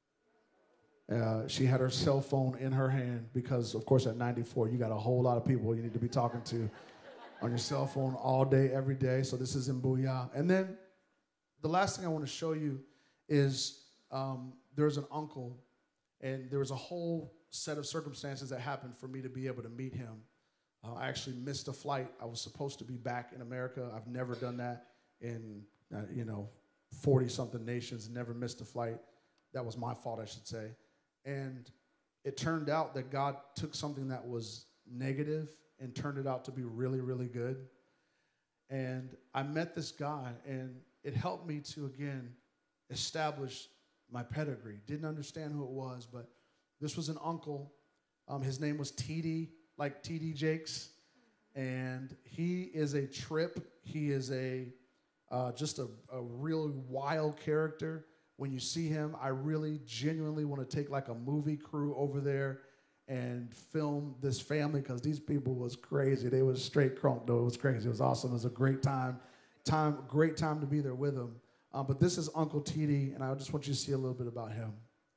She had her cell phone in her hand because, of course, at 94, you got a whole lot of people you need to be talking to on your cell phone all day, every day. So this is Mbuya. And then the last thing I want to show you is there's an uncle, and there was a whole set of circumstances that happened for me to be able to meet him. I actually missed a flight. I was supposed to be back in America. I've never done that in, 40-something nations, never missed a flight. That was my fault, I should say. And it turned out that God took something that was negative and turned it out to be really, really good. And I met this guy, and it helped me to, again, establish my pedigree. Didn't understand who it was, but this was an uncle. His name was TD, like TD Jakes. And he is a trip. He is just a really wild character. When you see him, I really genuinely want to take like a movie crew over there and film this family, because these people was crazy. They was straight crunk, though. It was crazy. It was awesome. It was a great time. Great time to be there with him. But this is Uncle TD, and I just want you to see a little bit about him.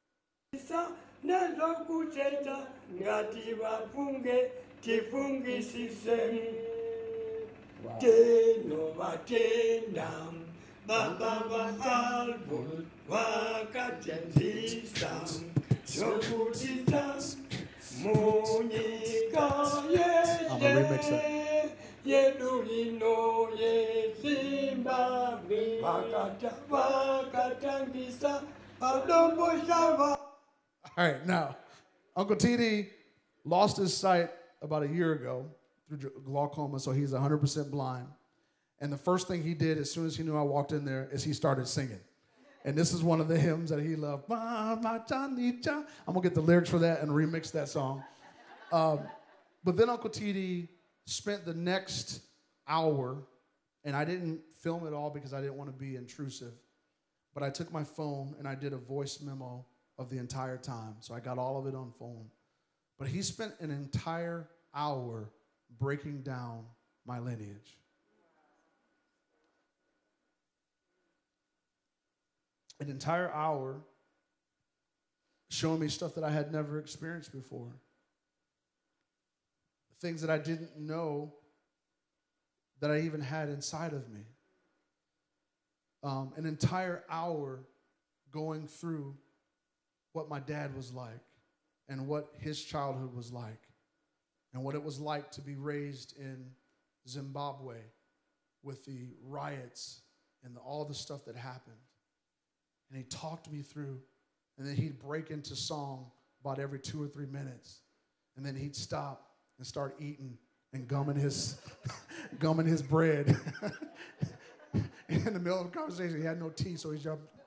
I'm gonna remix that. All right, now, Uncle TD lost his sight about a year ago through glaucoma, so he's 100% blind. And the first thing he did as soon as he knew I walked in there is he started singing. And this is one of the hymns that he loved. I'm gonna get the lyrics for that and remix that song. But then Uncle TD spent the next hour, and I didn't film it all because I didn't want to be intrusive, but I took my phone and I did a voice memo of the entire time. So I got all of it on phone. But he spent an entire hour breaking down my lineage. An entire hour showing me stuff that I had never experienced before. Things that I didn't know that I even had inside of me. An entire hour going through what my dad was like and what his childhood was like and what it was like to be raised in Zimbabwe with the riots and all the stuff that happened. And he talked me through, and then he'd break into song about every 2 or 3 minutes. And then he'd stop and start eating and gumming his bread. in the middle of a conversation. He had no teeth, so he's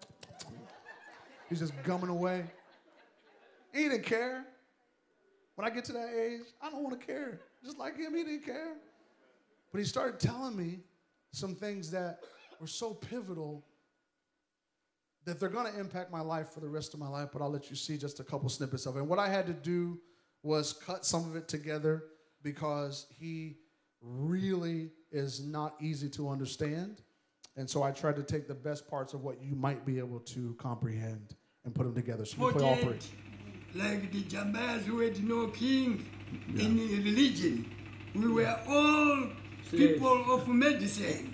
just gumming away. He didn't care. When I get to that age, I don't want to care. Just like him, he didn't care. But he started telling me some things that were so pivotal that they're going to impact my life for the rest of my life, but I'll let you see just a couple snippets of it. And what I had to do was cut some of it together because he really is not easy to understand. And so I tried to take the best parts of what you might be able to comprehend and put them together. So you play all three. Like the Jambayas who had no king in religion. We were all people of medicine,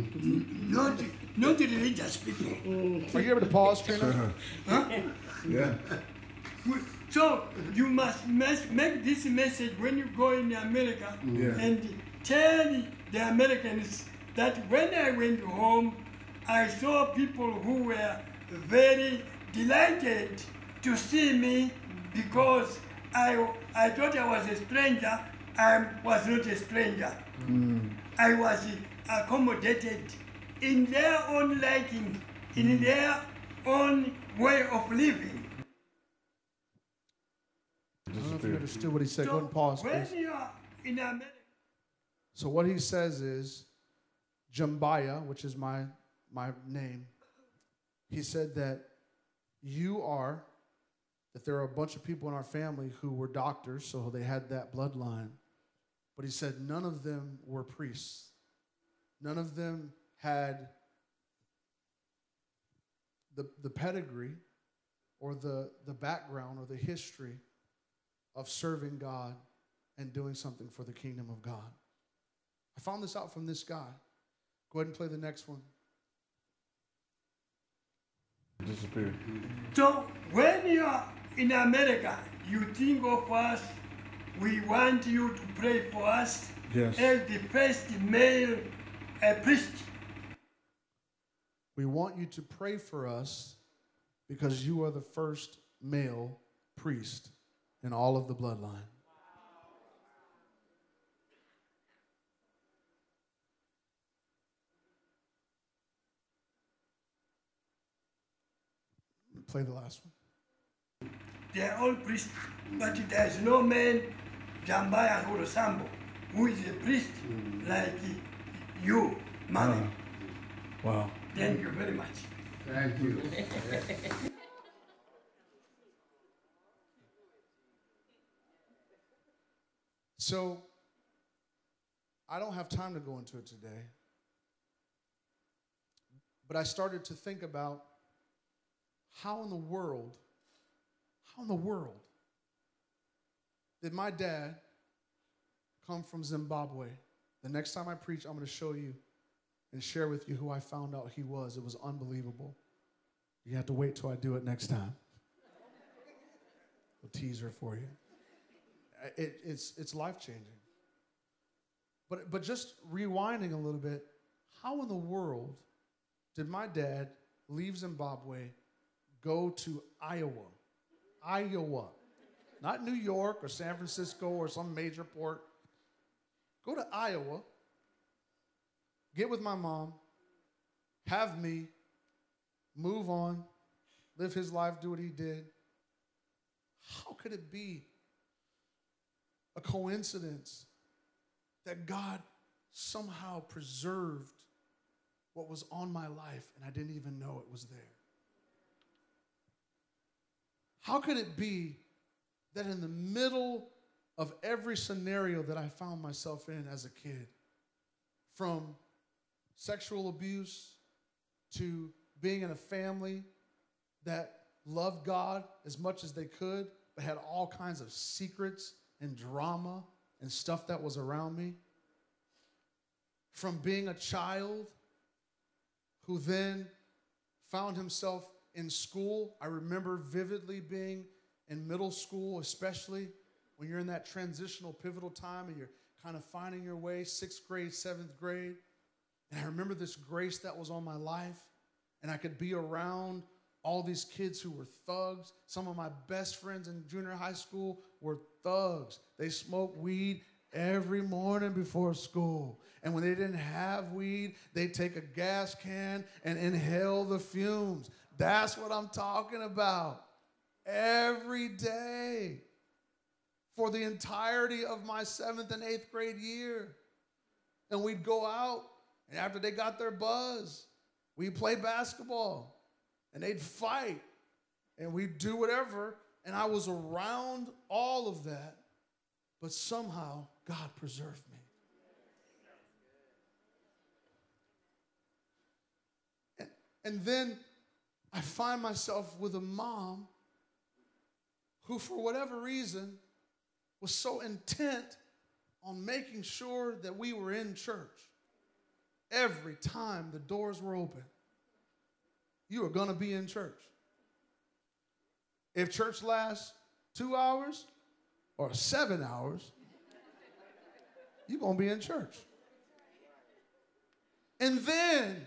not religious people. Are you able to pause, Trina? Yeah. So you must make this message when you go in America and tell the Americans that when I went home, I saw people who were very delighted to see me because I thought I was a stranger. I was not a stranger. I was accommodated in their own liking, in their own way of living. I don't know if you understood what he said. So Go ahead and pause, when please. you are in America, So what he says is, Jambaya, which is my name, he said that that there are a bunch of people in our family who were doctors, so they had that bloodline. But he said none of them were priests. None of them had the pedigree or the background or the history of serving God and doing something for the kingdom of God. I found this out from this guy. Go ahead and play the next one. Disappeared. so when you are in America, you think of us, we want you to pray for us Yes. as the first male priest. We want you to pray for us because you are the first male priest in all of the bloodline. Play the last one. They are all priests, but there is no man, Jambaya or Sambo, who is a priest like you, Mami. Wow. Thank you very much. Thank you. So, I don't have time to go into it today, but I started to think about how in the world did my dad come from Zimbabwe? The next time I preach, I'm going to show you and share with you who I found out he was. It was unbelievable. You have to wait till I do it next time. A teaser for you. It's life-changing. But just rewinding a little bit, how in the world did my dad leave Zimbabwe, go to Iowa? Not New York or San Francisco or some major port. Go to Iowa, get with my mom, have me, move on, live his life, do what he did. How could it be a coincidence that God somehow preserved what was on my life and I didn't even know it was there? How could it be that in the middle of every scenario that I found myself in as a kid, from sexual abuse to being in a family that loved God as much as they could, but had all kinds of secrets and drama and stuff that was around me, from being a child who then found himself in school. I remember vividly being in middle school, especially when you're in that transitional pivotal time and you're kind of finding your way, 6th grade, 7th grade. And I remember this grace that was on my life, and I could be around all these kids who were thugs. Some of my best friends in junior high school were thugs. They smoked weed every morning before school. And when they didn't have weed, they'd take a gas can and inhale the fumes. That's what I'm talking about. Every day for the entirety of my 7th and 8th grade year. And we'd go out, and after they got their buzz, we'd play basketball, and they'd fight, and we'd do whatever. And I was around all of that, but somehow God preserved me. And then I find myself with a mom who, for whatever reason, was so intent on making sure that we were in church. Every time the doors were open, you are going to be in church. If church lasts 2 hours or 7 hours, you're going to be in church. And then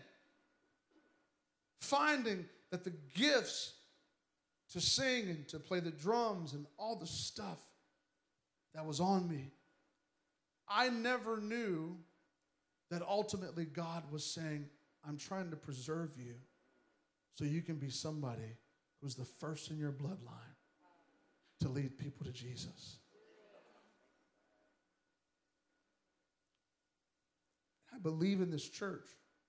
finding that the gifts to sing and to play the drums and all the stuff that was on me, I never knew that ultimately God was saying, I'm trying to preserve you so you can be somebody who's the first in your bloodline to lead people to Jesus. I believe in this church.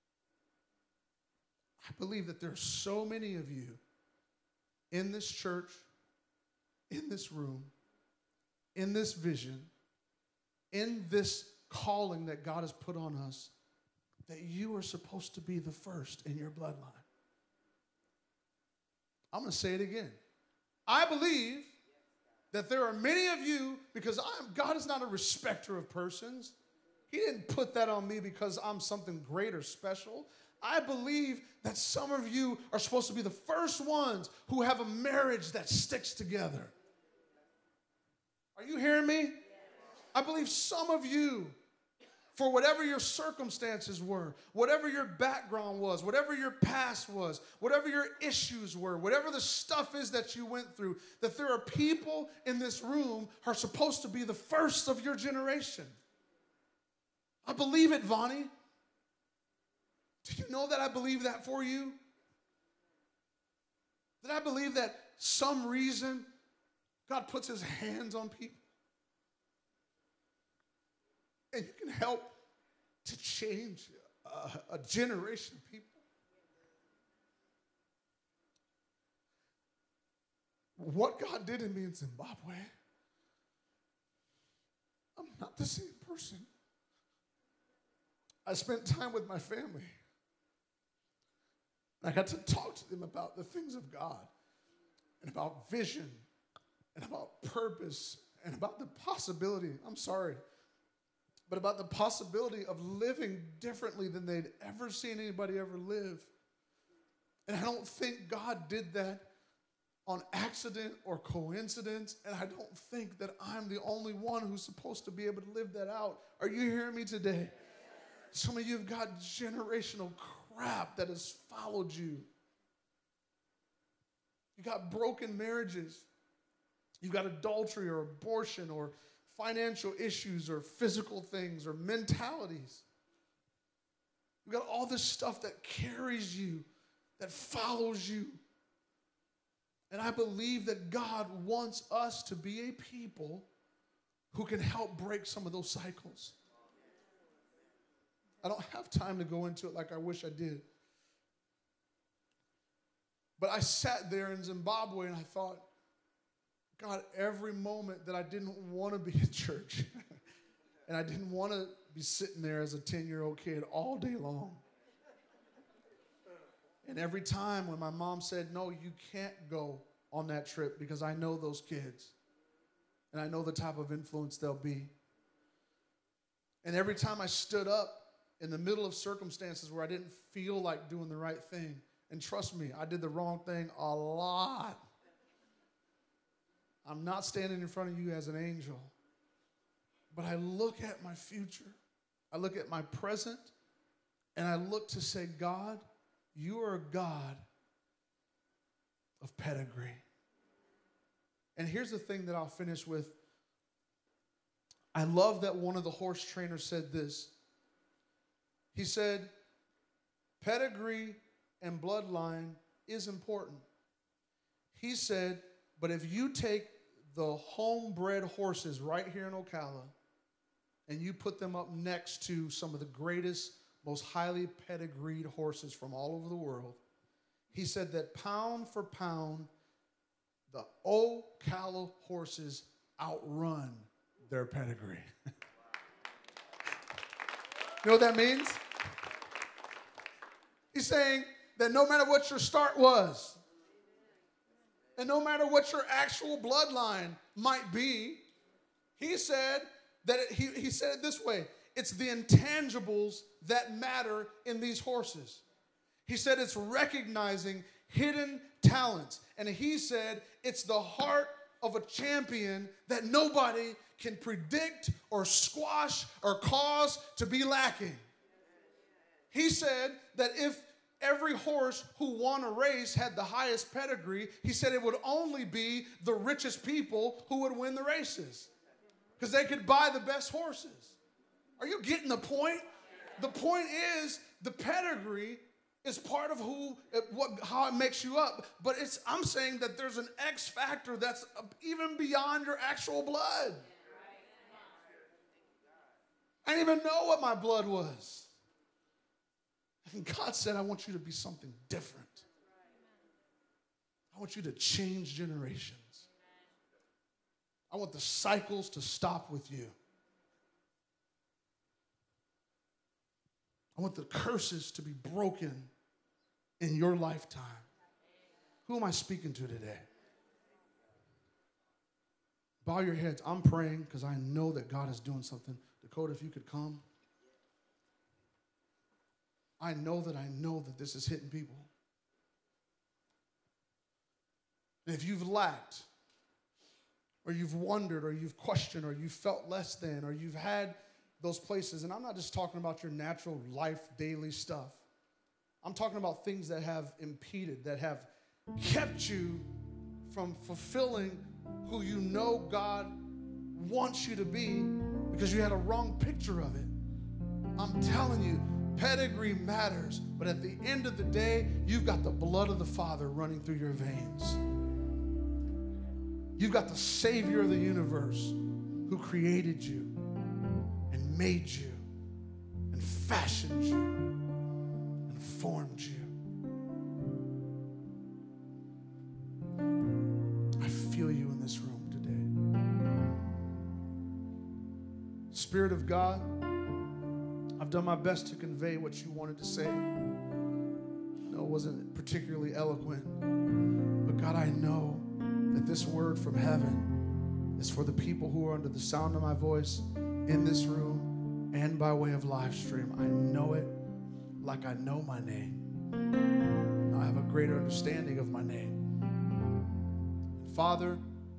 I believe that there are so many of you in this church, in this room, in this vision, in this calling that God has put on us, that you are supposed to be the first in your bloodline. I'm going to say it again. I believe that there are many of you, because God is not a respecter of persons. He didn't put that on me because I'm something great or special. I believe that some of you are supposed to be the first ones who have a marriage that sticks together. Are you hearing me? I believe some of you, for whatever your circumstances were, whatever your background was, whatever your past was, whatever your issues were, whatever the stuff is that you went through, that there are people in this room who are supposed to be the first of your generation. I believe it, Vonnie. Do you know that I believe that for you? That I believe that some reason God puts his hands on people and you can help to change a generation of people. What God did in me in Zimbabwe, I'm not the same person. I spent time with my family. I got to talk to them about the things of God and about vision and about purpose and about the possibility, but about the possibility of living differently than they'd ever seen anybody ever live. And I don't think God did that on accident or coincidence, and I don't think that I'm the only one who's supposed to be able to live that out. Are you hearing me today? Some of you have got generational crap that has followed you. You got broken marriages. You've got adultery or abortion or financial issues or physical things or mentalities. You've got all this stuff that carries you, that follows you. And I believe that God wants us to be a people who can help break some of those cycles. I don't have time to go into it like I wish I did. But I sat there in Zimbabwe and I thought, God, every moment that I didn't want to be at church and I didn't want to be sitting there as a 10-year-old kid all day long. And every time when my mom said, no, you can't go on that trip because I know those kids and I know the type of influence they'll be. And every time I stood up in the middle of circumstances where I didn't feel like doing the right thing, and trust me, I did the wrong thing a lot. I'm not standing in front of you as an angel, but I look at my future, I look at my present, and I look to say, God, you are a God of pedigree. And here's the thing that I'll finish with. I love that one of the horse trainers said this. He said, pedigree and bloodline is important. He said, but if you take the homebred horses right here in Ocala and you put them up next to some of the greatest, most highly pedigreed horses from all over the world, he said that pound for pound, the Ocala horses outrun their pedigree. You know what that means? He's saying that no matter what your start was, and no matter what your actual bloodline might be, he said that he said it this way: it's the intangibles that matter in these horses. He said it's recognizing hidden talents. And he said it's the heart of a champion that nobody can predict or squash or cause to be lacking. He said that if every horse who won a race had the highest pedigree, he said it would only be the richest people who would win the races because they could buy the best horses. Are you getting the point? The point is the pedigree is part of how it makes you up. But I'm saying that there's an X factor that's even beyond your actual blood. I didn't even know what my blood was. And God said, I want you to be something different. I want you to change generations. I want the cycles to stop with you. I want the curses to be broken in your lifetime. Who am I speaking to today? Bow your heads. I'm praying because I know that God is doing something. Dakota, if you could come. I know that this is hitting people. And if you've lacked, or you've wondered, or you've questioned, or you've felt less than, or you've had those places, and I'm not just talking about your natural life, daily stuff. I'm talking about things that have impeded, that have kept you from fulfilling who you know God wants you to be because you had a wrong picture of it. I'm telling you, pedigree matters, but at the end of the day, you've got the blood of the Father running through your veins. You've got the Savior of the universe who created you and made you and fashioned you and formed you. I feel you in this room today. Spirit of God, I've done my best to convey what you wanted to say. I know it wasn't particularly eloquent, but God, I know that this word from heaven is for the people who are under the sound of my voice in this room and by way of live stream. I know it like I know my name. I have a greater understanding of my name. Father,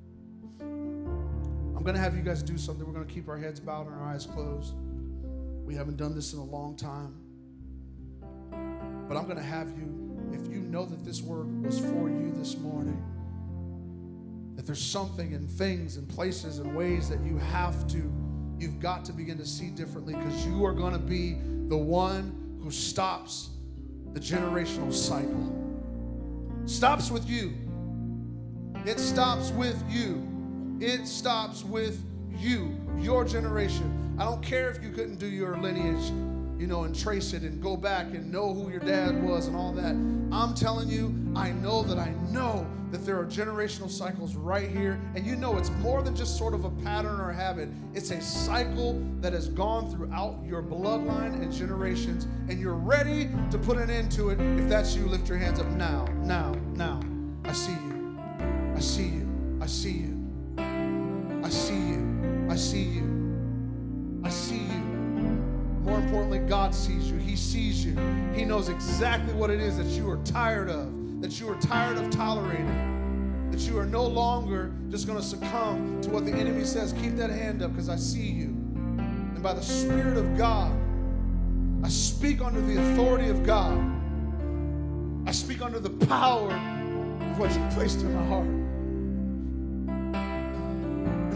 I'm going to have you guys do something. We're going to keep our heads bowed and our eyes closed. We haven't done this in a long time. But I'm going to have you, if you know that this word was for you this morning, that there's something and things and places and ways that you've got to begin to see differently, because you are going to be the one who stops the generational cycle. Stops with you. It stops with you. It stops with you, your generation. I don't care if you couldn't do your lineage, and trace it and go back and know who your dad was and all that. I'm telling you, I know that there are generational cycles right here. And it's more than just sort of a pattern or a habit. It's a cycle that has gone throughout your bloodline and generations. And you're ready to put an end to it. If that's you, lift your hands up now, now, now. I see you. I see you. I see you. I see you. I see you. I see you. More importantly, God sees you. He sees you. He knows exactly what it is that you are tired of, that you are tired of tolerating, that you are no longer just going to succumb to what the enemy says. Keep that hand up, because I see you. And by the Spirit of God, I speak under the authority of God. I speak under the power of what you placed in my heart. And I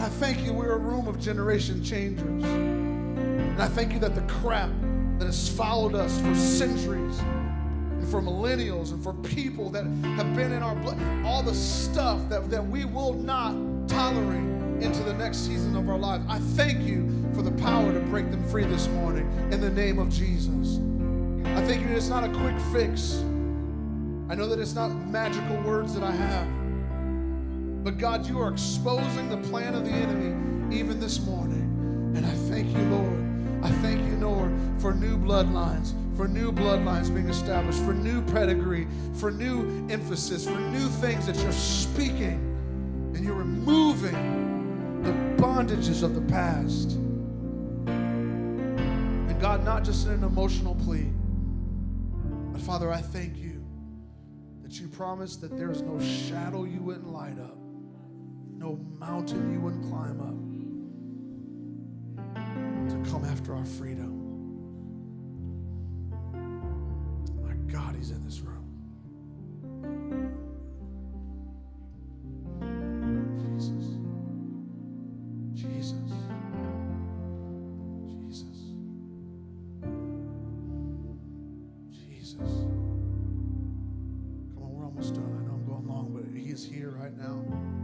I thank you we're a room of generation changers. And I thank you that the crap that has followed us for centuries, and for millennials, and for people that have been in our blood, all the stuff that we will not tolerate into the next season of our lives. I thank you for the power to break them free this morning in the name of Jesus. I thank you that it's not a quick fix. I know that it's not magical words that I have. But God, you are exposing the plan of the enemy even this morning. And I thank you, Lord. I thank you, Lord, for new bloodlines being established, for new pedigree, for new emphasis, for new things that you're speaking and you're removing the bondages of the past. And God, not just in an emotional plea, but Father, I thank you that you promised that there is no shadow you wouldn't light up, no mountain you wouldn't climb up to come after our freedom. My God, he's in this room. Jesus. Come on, we're almost done. I know I'm going long, but he is here right now.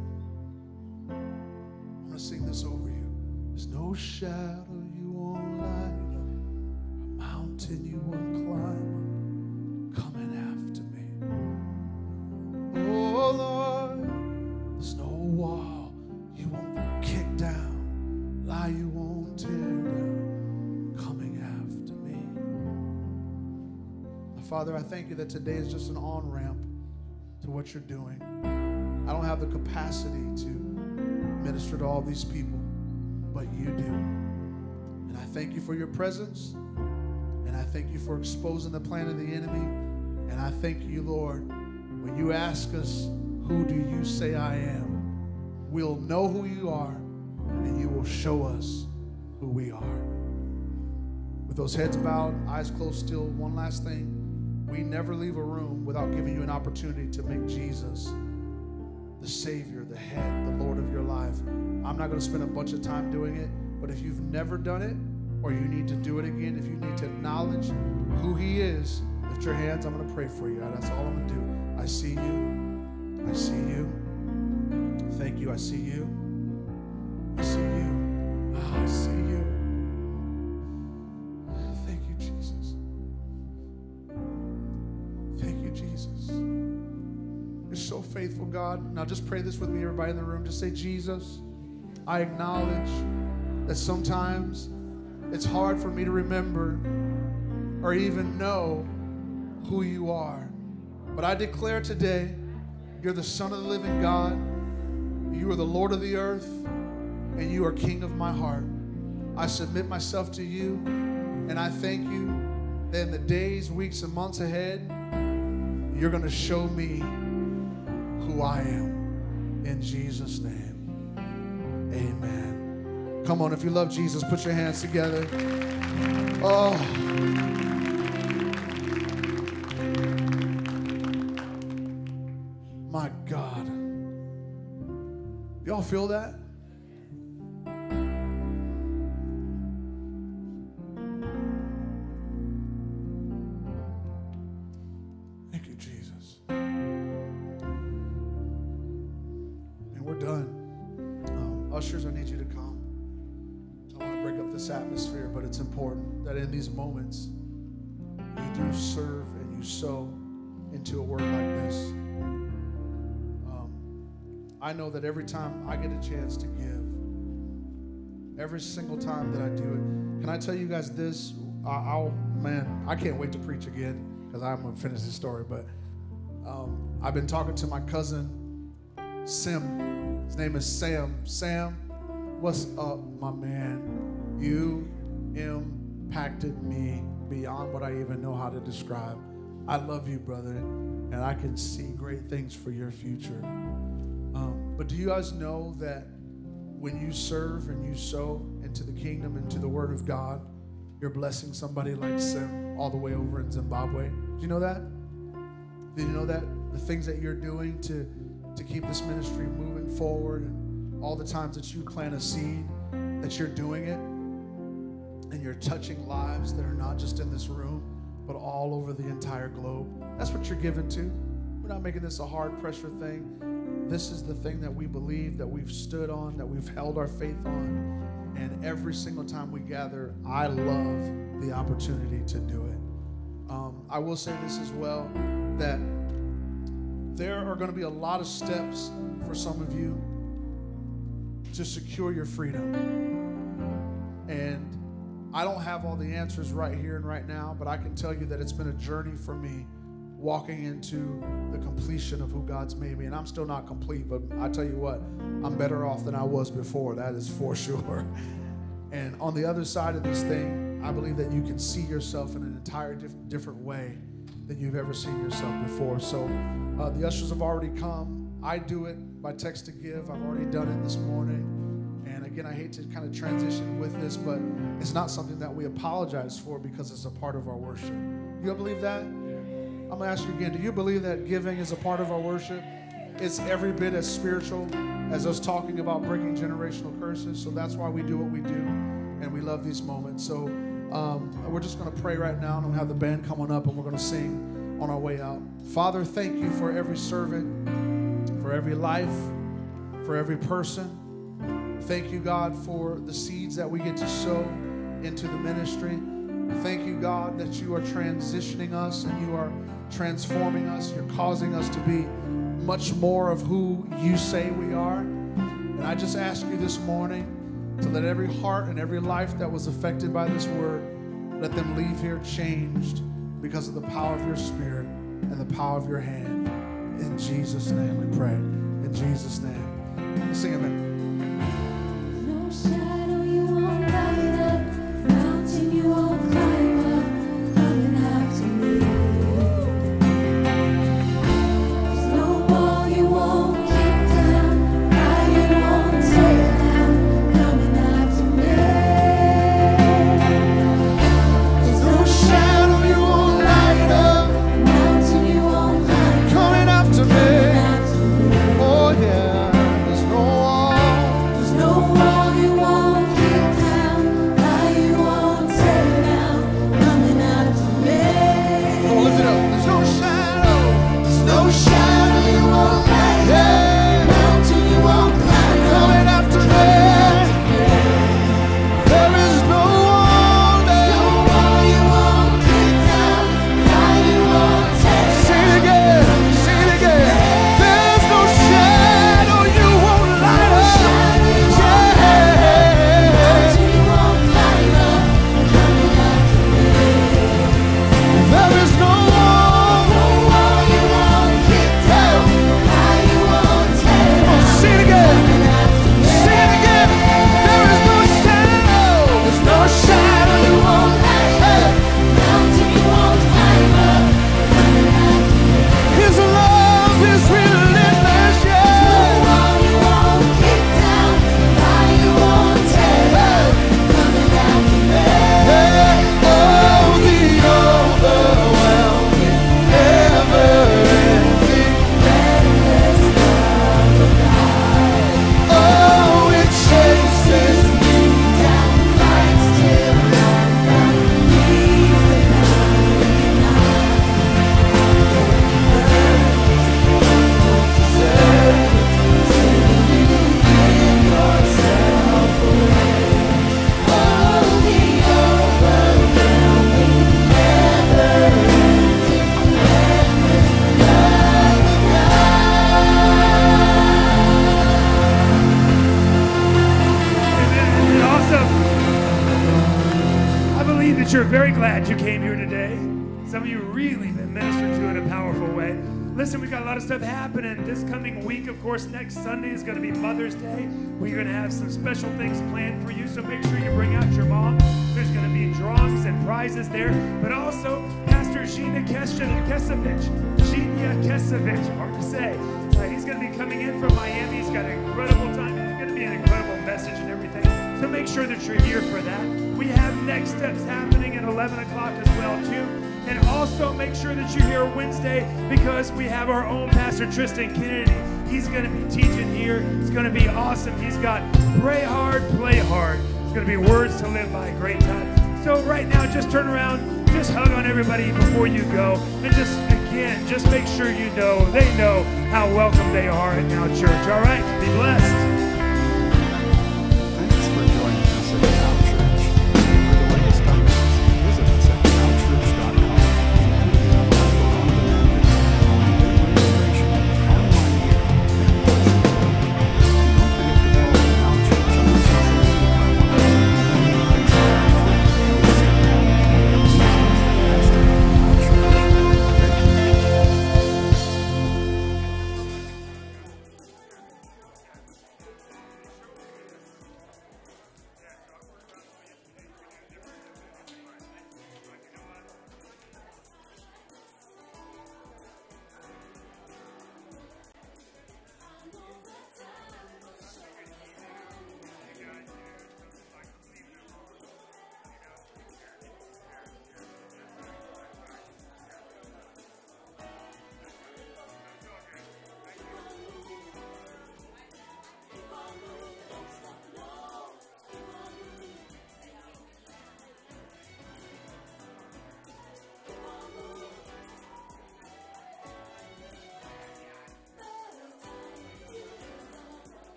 I'm going to sing this over you. There's no shadow you won't light up, a mountain you won't climb up, coming after me. Oh Lord, there's no wall you won't kick down, lie you won't tear down, coming after me. Now, Father, I thank you that today is just an on-ramp to what you're doing. I don't have the capacity to minister to all these people, but you do. And I thank you for your presence, and I thank you for exposing the plan of the enemy, and I thank you, Lord, when you ask us, who do you say I am? We'll know who you are, and you will show us who we are. With those heads bowed, eyes closed still, one last thing. We never leave a room without giving you an opportunity to make Jesus the Savior, the head, the Lord of your life. I'm not going to spend a bunch of time doing it, but if you've never done it, or you need to do it again, if you need to acknowledge who he is, lift your hands. I'm going to pray for you. That's all I'm going to do. I see you. I see you. Thank you. I see you. I see you. Oh, I see you. Thank you, Jesus. Thank you, Jesus. You're so faithful, God. Now just pray this with me, everybody in the room. Just say, Jesus, I acknowledge that sometimes it's hard for me to remember or even know who you are. But I declare today, you're the Son of the living God. You are the Lord of the earth, and you are King of my heart. I submit myself to you, and I thank you that in the days, weeks, and months ahead, you're going to show me who I am. In Jesus' name, amen. Come on, if you love Jesus, put your hands together. Oh. My God. Y'all feel that? Thank you, Jesus. And we're done. Ushers, I need you to come. I want to break up this atmosphere, but it's important that in these moments, you do serve and you sow into a word like this. I know that every time I get a chance to give, every single time that I do it, can I tell you guys this? Man, I can't wait to preach again because I'm going to finish this story. But I've been talking to my cousin, Sim. His name is Sam. Sam, what's up, my man? You impacted me beyond what I even know how to describe. I love you, brother, and I can see great things for your future. But do you guys know that when you serve and you sow into the kingdom, into the word of God, you're blessing somebody like Sim all the way over in Zimbabwe? Do you know that? Do you know that? The things that you're doing to keep this ministry moving forward and all the times that you plant a seed, that you're doing it, and you're touching lives that are not just in this room, but all over the entire globe. That's what you're given to. We're not making this a hard pressure thing. This is the thing that we believe, that we've stood on, that we've held our faith on. And every single time we gather, I love the opportunity to do it. I will say this as well, that there are going to be a lot of steps for some of you to secure your freedom. And I don't have all the answers right here and right now, but I can tell you that it's been a journey for me walking into the completion of who God's made me. And I'm still not complete, but I tell you what, I'm better off than I was before. That is for sure. And on the other side of this thing, I believe that you can see yourself in an entire different way than you've ever seen yourself before. So the ushers have already come. I do it by text to give. I've already done it this morning. And again, I hate to kind of transition with this, but it's not something that we apologize for because it's a part of our worship. You believe that? I'm going to ask you again, do you believe that giving is a part of our worship? It's every bit as spiritual as us talking about breaking generational curses. So that's why we do what we do, and we love these moments. So we're just going to pray right now, and we'll have the band coming up, and we're going to sing on our way out. Father, thank you for every servant, for every life, for every person. Thank you, God, for the seeds that we get to sow into the ministry. Thank you, God, that you are transitioning us and you are transforming us. You're causing us to be much more of who you say we are. And I just ask you this morning to let every heart and every life that was affected by this word, let them leave here changed because of the power of your Spirit and the power of your hand. In Jesus' name we pray. In Jesus' name. Sing it, man. No shadow you won't light up, mountain you won't climb up, coming after me. There's no wall you won't kick down, lie you won't tear down, coming after me. There's no shadow you won't light up, mountain you won't climb up, Coming after me. Oh yeah. You're very glad you came here today. Some of you really been ministered to in a powerful way. Listen, we've got a lot of stuff happening this coming week. Of course, next Sunday is going to be Mother's Day. We're going to have some special things planned for you, so make sure you bring out your mom. There's going to be drawings and prizes there, but also Pastor Zhenya Kesevich, hard to say. He's going to be coming in from Miami. He's got an incredible time. It's going to be an incredible message and everything. So make sure that you're here for that. We have Next Steps happening at 11 o'clock as well, too. And also make sure that you're here Wednesday because we have our own Pastor Tristan Kennedy. He's going to be teaching here. It's going to be awesome. He's got Pray Hard, Play Hard. It's going to be Words to Live By. Great time. So right now, just turn around, just hug on everybody before you go, and just make sure they know how welcome they are at Now Church. All right? Be blessed.